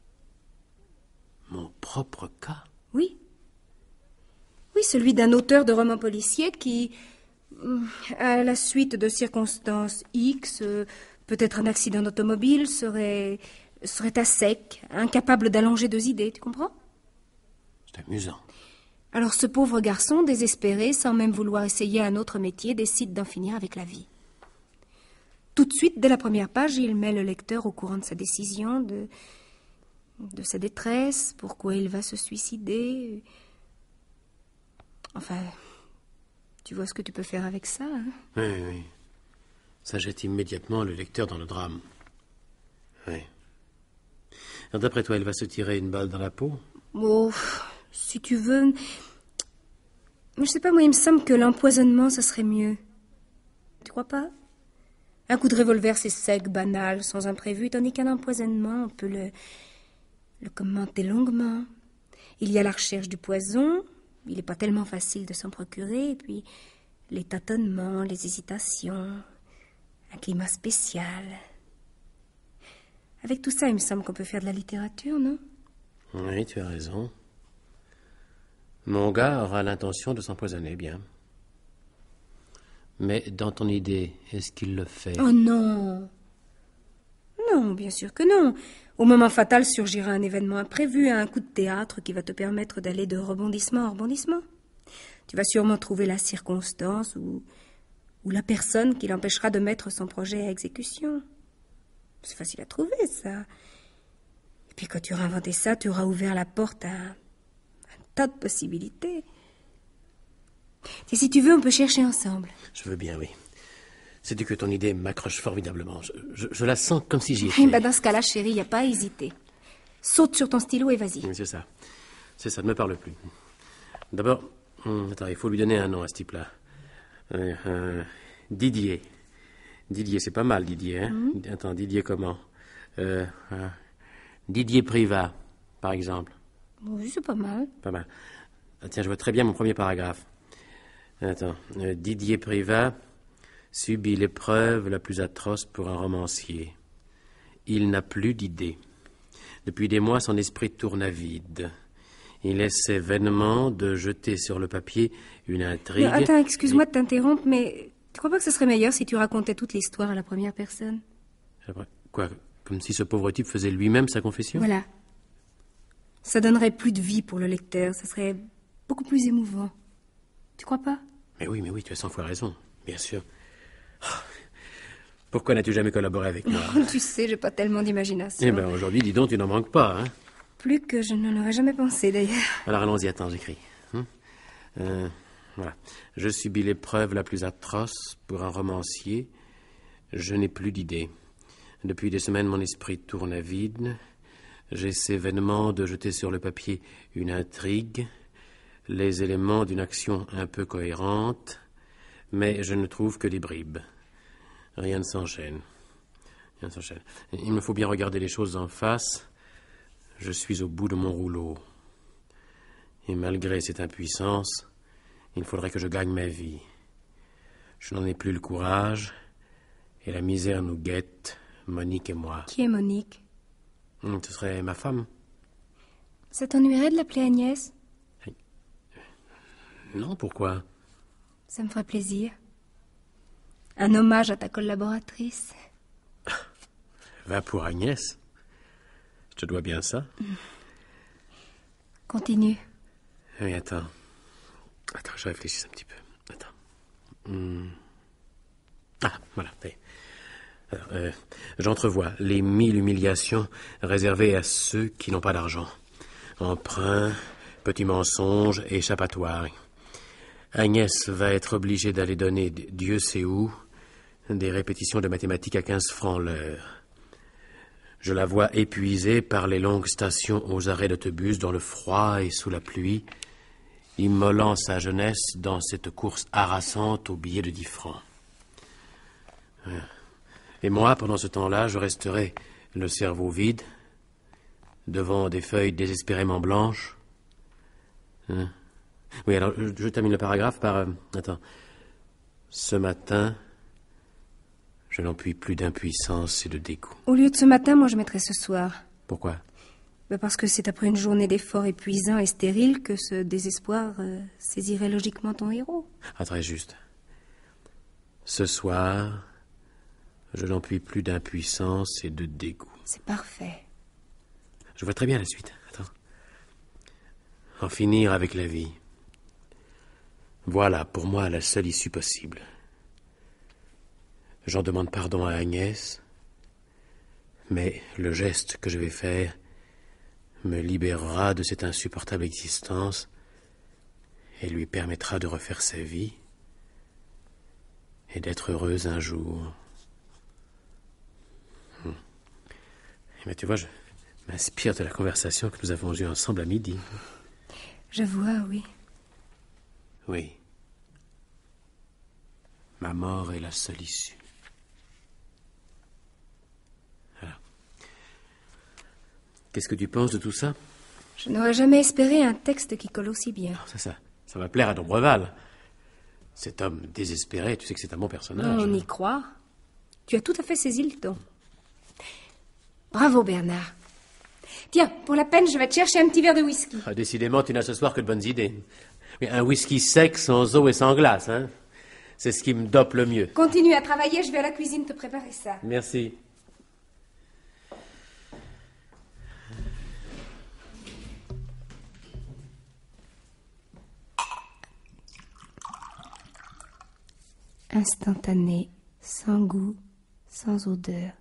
S2: Mon propre cas?
S1: Oui. Oui, celui d'un auteur de romans policiers qui, à la suite de circonstances X, peut-être un accident d'automobile, serait à sec, incapable d'allonger deux idées, tu comprends?
S2: C'est amusant.
S1: Alors ce pauvre garçon, désespéré, sans même vouloir essayer un autre métier, décide d'en finir avec la vie. Tout de suite, dès la première page, il met le lecteur au courant de sa décision, de sa détresse, pourquoi il va se suicider. Enfin, tu vois ce que tu peux faire avec ça, hein?
S2: Oui, oui. Ça jette immédiatement le lecteur dans le drame. Oui. Alors, d'après toi, elle va se tirer une balle dans la peau?
S1: Oh, si tu veux... Je sais pas, moi, il me semble que l'empoisonnement, ça serait mieux. Tu crois pas? Un coup de revolver, c'est sec, banal, sans imprévu, tandis qu'un empoisonnement, on peut le commenter longuement. Il y a la recherche du poison, il n'est pas tellement facile de s'en procurer, et puis les tâtonnements, les hésitations, un climat spécial. Avec tout ça, il me semble qu'on peut faire de la littérature, non?
S2: Oui, tu as raison. Mon gars aura l'intention de s'empoisonner, bien. Mais dans ton idée, est-ce qu'il le fait?
S1: Oh non! Non, bien sûr que non. Au moment fatal surgira un événement imprévu, un coup de théâtre qui va te permettre d'aller de rebondissement en rebondissement. Tu vas sûrement trouver la circonstance ou la personne qui l'empêchera de mettre son projet à exécution. C'est facile à trouver, ça. Et puis quand tu auras inventé ça, tu auras ouvert la porte à un tas de possibilités. Et si tu veux, on peut chercher ensemble.
S2: Je veux bien, oui. Sais-tu que ton idée m'accroche formidablement? Je la sens comme si j'y étais.
S1: Ben dans ce cas-là, chérie, il n'y a pas à hésiter. Saute sur ton stylo et vas-y.
S2: Oui, c'est ça. C'est ça, ne me parle plus. D'abord, attends, il faut lui donner un nom à ce type-là. Didier. Didier, c'est pas mal, Didier, hein? Attends, Didier comment? Didier Privat, par exemple.
S1: Oui, c'est pas mal.
S2: Pas mal. Ah, tiens, je vois très bien mon premier paragraphe. Attends. Didier Privat subit l'épreuve la plus atroce pour un romancier. Il n'a plus d'idées. Depuis des mois, son esprit tourne à vide. Il essaie vainement de jeter sur le papier une intrigue...
S1: Non, attends, excuse-moi de t'interrompre, mais tu crois pas que ce serait meilleur si tu racontais toute l'histoire à la première personne?
S2: Quoi? Comme si ce pauvre type faisait lui-même sa confession?
S1: Voilà. Ça donnerait plus de vie pour le lecteur. Ça serait beaucoup plus émouvant. Tu crois pas?
S2: Mais oui, tu as 100 fois raison. Bien sûr. Pourquoi n'as-tu jamais collaboré avec moi?
S1: Tu sais, j'ai pas tellement d'imagination.
S2: Eh bien, aujourd'hui, dis donc, tu n'en manques pas, hein?
S1: Plus que je ne l'aurais jamais pensé, d'ailleurs.
S2: Alors, allons-y, attends, j'écris. Voilà. Je subis l'épreuve la plus atroce pour un romancier. Je n'ai plus d'idées. Depuis des semaines, mon esprit tourne à vide. J'essaie vainement de jeter sur le papier une intrigue, les éléments d'une action un peu cohérente, mais je ne trouve que des bribes. Rien ne s'enchaîne. Il me faut bien regarder les choses en face. Je suis au bout de mon rouleau. Et malgré cette impuissance, il faudrait que je gagne ma vie. Je n'en ai plus le courage, et la misère nous guette, Monique et moi.
S1: Qui est Monique?
S2: Ce serait ma femme.
S1: Ça t'ennuierait de l'appeler Agnès?
S2: Non, pourquoi?
S1: Ça me ferait plaisir. Un hommage à ta collaboratrice.
S2: Va pour Agnès. Je Je dois bien ça.
S1: Continue.
S2: Oui, attends. Attends, je réfléchis un petit peu. Attends. Ah, voilà. Alors, j'entrevois les 1000 humiliations réservées à ceux qui n'ont pas d'argent. Emprunts, petits mensonges et échappatoires. Agnès va être obligée d'aller donner, Dieu sait où, des répétitions de mathématiques à 15 francs l'heure. Je la vois épuisée par les longues stations aux arrêts d'autobus dans le froid et sous la pluie, immolant sa jeunesse dans cette course harassante aux billets de 10 francs. Et moi, pendant ce temps-là, je resterai le cerveau vide, devant des feuilles désespérément blanches. Oui, alors, je termine le paragraphe par... Attends. Ce matin, je n'en puis plus d'impuissance et de dégoût.
S1: Au lieu de ce matin, moi je mettrais ce soir.
S2: Pourquoi?
S1: Parce que c'est après une journée d'efforts épuisants et stériles que ce désespoir saisirait logiquement ton héros.
S2: Ah, très juste. Ce soir, je n'en puis plus d'impuissance et de dégoût.
S1: C'est parfait.
S2: Je vois très bien la suite. Attends. En finir avec la vie. Voilà, pour moi, la seule issue possible. J'en demande pardon à Agnès, mais le geste que je vais faire me libérera de cette insupportable existence et lui permettra de refaire sa vie et d'être heureuse un jour. Mais tu vois, je m'inspire de la conversation que nous avons eue ensemble à midi.
S1: Je vois, oui.
S2: Oui. Ma mort est la seule issue. Alors. Qu'est-ce que tu penses de tout ça?
S1: Je n'aurais jamais espéré un texte qui colle aussi bien.
S2: Ça va plaire à Dombreval. Cet homme désespéré, tu sais que c'est un bon personnage.
S1: On y croit. Tu as tout à fait saisi le ton. Bravo, Bernard. Tiens, pour la peine, je vais te chercher un petit verre de whisky.
S2: Ah, décidément, tu n'as ce soir que de bonnes idées. Mais un whisky sec, sans eau et sans glace, hein? C'est ce qui me dope le mieux.
S1: Continue à travailler, je vais à la cuisine te préparer ça.
S2: Merci.
S1: Instantané, sans goût, sans odeur.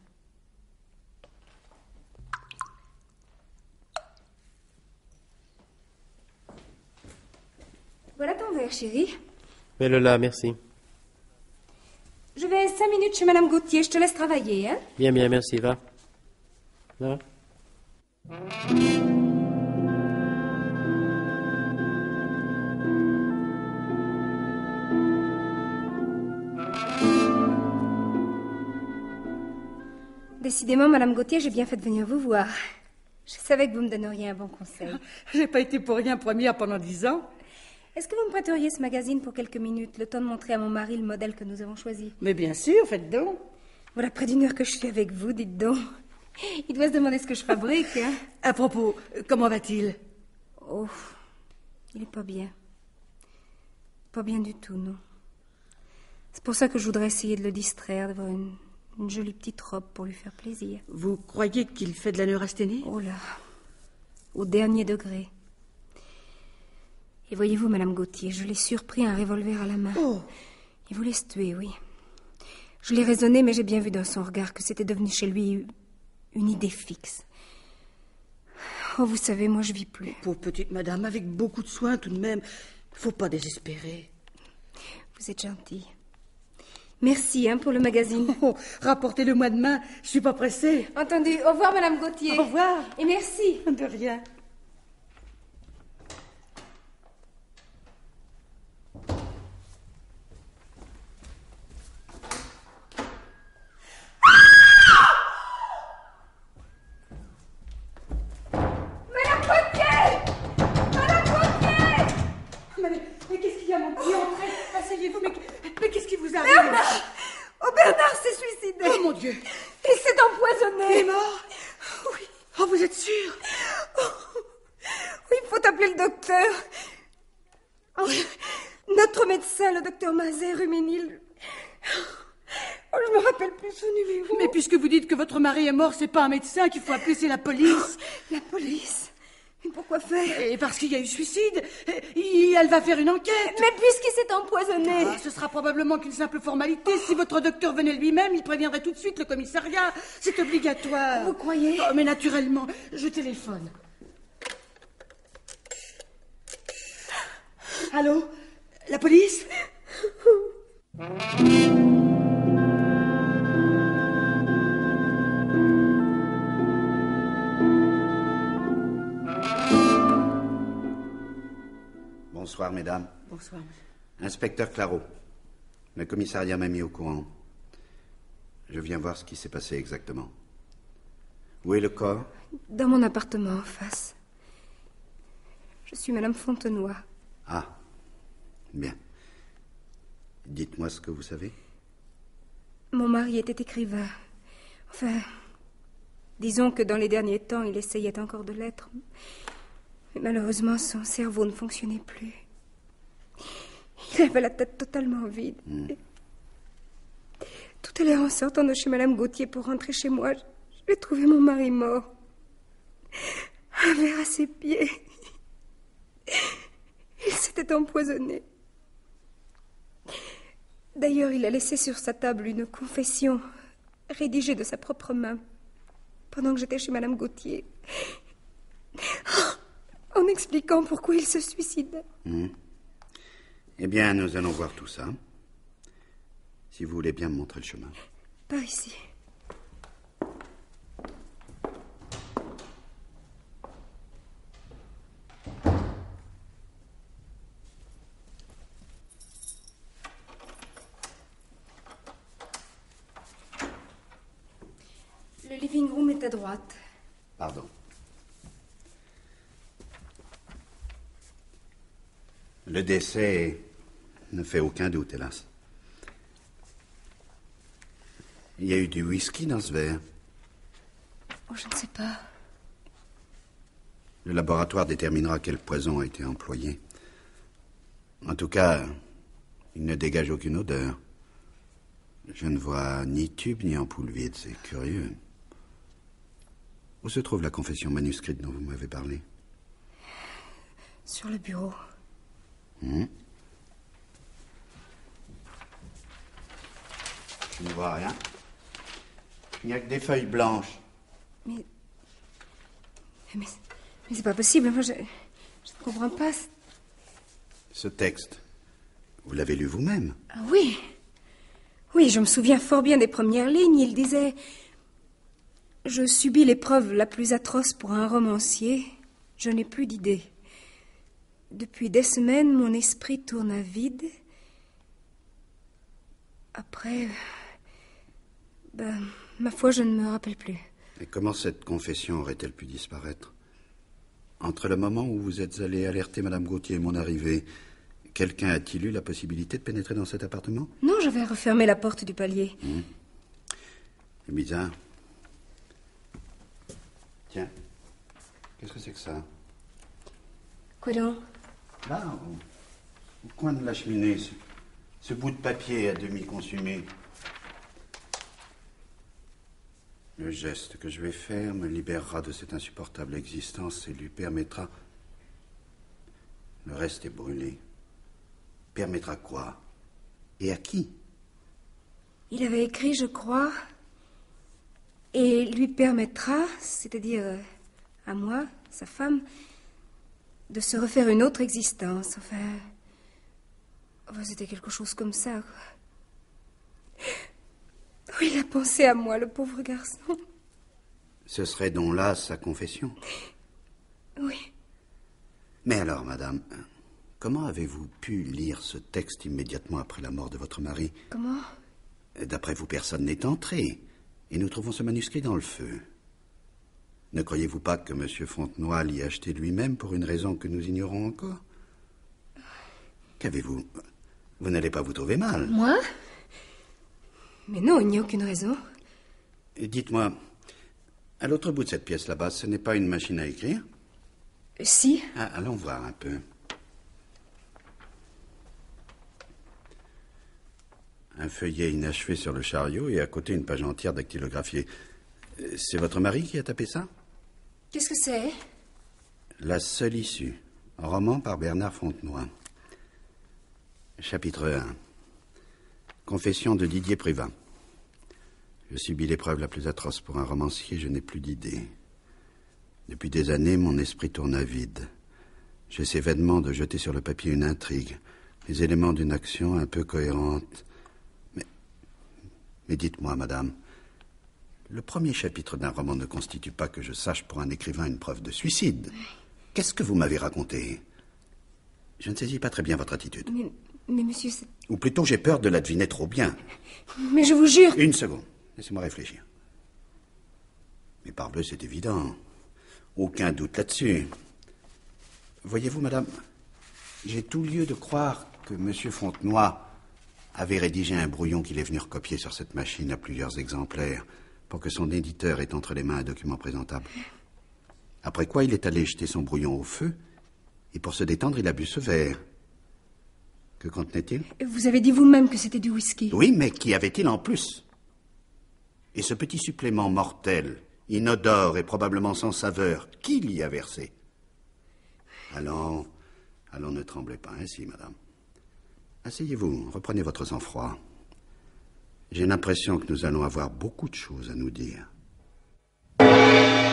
S1: Voilà ton verre, chérie.
S2: Mets-le là, merci.
S1: Je vais 5 minutes chez Madame Gauthier, je te laisse travailler, hein?
S2: Bien, merci, va. Va.
S1: Décidément, Madame Gauthier, j'ai bien fait de venir vous voir. Je savais que vous me donneriez un bon conseil.
S10: J'ai pas été pour rien première pendant 10 ans.
S1: Est-ce que vous me prêteriez ce magazine pour quelques minutes, le temps de montrer à mon mari le modèle que nous avons choisi?
S10: Mais bien sûr, faites donc.
S1: Voilà près d'1 heure que je suis avec vous, dites donc. Il doit se demander ce que je fabrique, hein?
S10: À propos, comment va-t-il?
S1: Oh, il est pas bien. Pas bien du tout, non. C'est pour ça que je voudrais essayer de le distraire, d'avoir une jolie petite robe pour lui faire plaisir.
S10: Vous croyez qu'il fait de la neurasthénie?
S1: Oh là, au dernier degré. Et voyez-vous, Madame Gauthier, je l'ai surpris un revolver à la main.
S10: Oh.
S1: Il voulait se tuer, oui. Je l'ai raisonné, mais j'ai bien vu dans son regard que c'était devenu chez lui une idée fixe. Oh, vous savez, moi, je vis plus.
S10: Pauvre petite madame, avec beaucoup de soin tout de même. Faut pas désespérer.
S1: Vous êtes gentille. Merci, hein, pour le magazine.
S10: Oh, rapportez-le-moi demain, je suis pas pressée.
S1: Entendu. Au revoir, Madame Gauthier.
S10: Au revoir.
S1: Et merci.
S10: De rien.
S1: Bernard s'est suicidé.
S10: Oh, mon Dieu.
S1: Il s'est empoisonné.
S10: Il est mort?
S1: Oui.
S10: Oh, vous êtes sûre?
S1: Oh. Oui, il faut appeler le docteur. Oh, notre médecin, le docteur Mazet, Ruménil. Oh, je me rappelle
S10: rappelle plus ce numéro.
S11: Mais puisque vous dites que votre mari est mort, c'est pas un médecin qu'il faut appeler, c'est la police.
S10: La police? Mais pourquoi faire?
S11: Et parce qu'il y a eu suicide. Elle va faire une enquête.
S10: Mais puisqu'il s'est empoisonné.
S11: Ce sera probablement qu'une simple formalité. Si votre docteur venait lui-même, il préviendrait tout de suite le commissariat. C'est obligatoire.
S10: Vous croyez?
S11: Oh, mais naturellement. Je téléphone. Allô? La police?
S6: Bonsoir, mesdames.
S10: Bonsoir.
S6: Inspecteur Claro. Le commissariat m'a mis au courant. Je viens voir ce qui s'est passé exactement. Où est le corps?
S1: Dans mon appartement en face. Je suis Madame Fontenoy.
S6: Ah, bien. Dites-moi ce que vous savez.
S1: Mon mari était écrivain. Enfin, disons que dans les derniers temps, il essayait encore de l'être. Mais malheureusement, son cerveau ne fonctionnait plus. Il avait la tête totalement vide. Tout à l'heure, en sortant de chez Madame Gauthier pour rentrer chez moi, j'ai trouvé mon mari mort. Un verre à ses pieds. Il s'était empoisonné. D'ailleurs, il a laissé sur sa table une confession rédigée de sa propre main pendant que j'étais chez Madame Gauthier, en expliquant pourquoi il se suicidait.
S6: Eh bien, nous allons voir tout ça. Si vous voulez bien me montrer le chemin.
S1: Par ici. Le living room est à droite.
S6: Pardon. Le décès ne fait aucun doute, hélas. Il y a eu du whisky dans ce verre.
S1: Oh, je ne sais pas.
S6: Le laboratoire déterminera quel poison a été employé. En tout cas, il ne dégage aucune odeur. Je ne vois ni tube ni ampoule vide, c'est curieux. Où se trouve la confession manuscrite dont vous m'avez parlé?
S1: Sur le bureau.
S6: Je ne vois rien. Il n'y a que des feuilles blanches.
S1: Mais c'est pas possible. Moi, je ne comprends pas.
S6: Ce texte, vous l'avez lu vous-même?
S1: Ah oui. Oui, je me souviens fort bien des premières lignes. Il disait... Je subis l'épreuve la plus atroce pour un romancier. Je n'ai plus d'idées. Depuis des semaines, mon esprit tourne à vide. Après... ma foi, je ne me rappelle plus.
S6: Et comment cette confession aurait-elle pu disparaître? Entre le moment où vous êtes allé alerter Madame Gauthier et mon arrivée, quelqu'un a-t-il eu la possibilité de pénétrer dans cet appartement?
S1: Non, j'avais refermé la porte du palier.
S6: C'est bizarre. Tiens, qu'est-ce que c'est que ça?
S1: Quoi donc?
S6: Là, au coin de la cheminée, ce bout de papier à demi consumé. Le geste que je vais faire me libérera de cette insupportable existence et lui permettra... Le reste est brûlé. Permettra quoi? Et à qui?
S1: Il avait écrit, je crois, et lui permettra, c'est-à-dire à moi, sa femme, de se refaire une autre existence. Enfin, c'était quelque chose comme ça, quoi. Oui, il a pensé à moi, le pauvre garçon.
S6: Ce serait donc là sa confession?
S1: Oui.
S6: Mais alors, madame, comment avez-vous pu lire ce texte immédiatement après la mort de votre mari?
S1: Comment?
S6: D'après vous, personne n'est entré. Et nous trouvons ce manuscrit dans le feu. Ne croyez-vous pas que M. Fontenoy l'y a acheté lui-même pour une raison que nous ignorons encore? Qu'avez-vous? Vous n'allez pas vous trouver mal?
S1: Moi? Mais non, il n'y a aucune raison.
S6: Dites-moi, à l'autre bout de cette pièce là-bas, ce n'est pas une machine à écrire?
S1: Si.
S6: Ah, allons voir un peu. Un feuillet inachevé sur le chariot et à côté une page entière dactylographiée. C'est votre mari qui a tapé ça?
S1: Qu'est-ce que c'est?
S6: La seule issue. Un roman par Bernard Fontenoy. Chapitre 1. Confession de Didier Prévin. Je subis l'épreuve la plus atroce pour un romancier, je n'ai plus d'idées. Depuis des années, mon esprit tourne à vide. J'essaie vainement de jeter sur le papier une intrigue, les éléments d'une action un peu cohérente. Mais dites-moi, madame, le premier chapitre d'un roman ne constitue pas, que je sache, pour un écrivain une preuve de suicide. Qu'est-ce que vous m'avez raconté? Je ne saisis pas très bien votre attitude.
S1: Mais monsieur, c'est...
S6: Ou plutôt, j'ai peur de la deviner trop bien.
S1: Mais je vous jure...
S6: Une seconde, laissez-moi réfléchir. Mais parbleu, c'est évident. Aucun doute là-dessus. Voyez-vous, madame, j'ai tout lieu de croire que M. Fontenoy avait rédigé un brouillon qu'il est venu recopier sur cette machine à plusieurs exemplaires pour que son éditeur ait entre les mains un document présentable. Après quoi, il est allé jeter son brouillon au feu et pour se détendre, il a bu ce verre. Que contenait-il?
S1: Vous avez dit vous-même que c'était du whisky.
S6: Oui, mais qu'y avait-il en plus? Et ce petit supplément mortel, inodore et probablement sans saveur, qui l'y a versé? Allons, ne tremblez pas ainsi, madame. Asseyez-vous, reprenez votre sang-froid. J'ai l'impression que nous allons avoir beaucoup de choses à nous dire.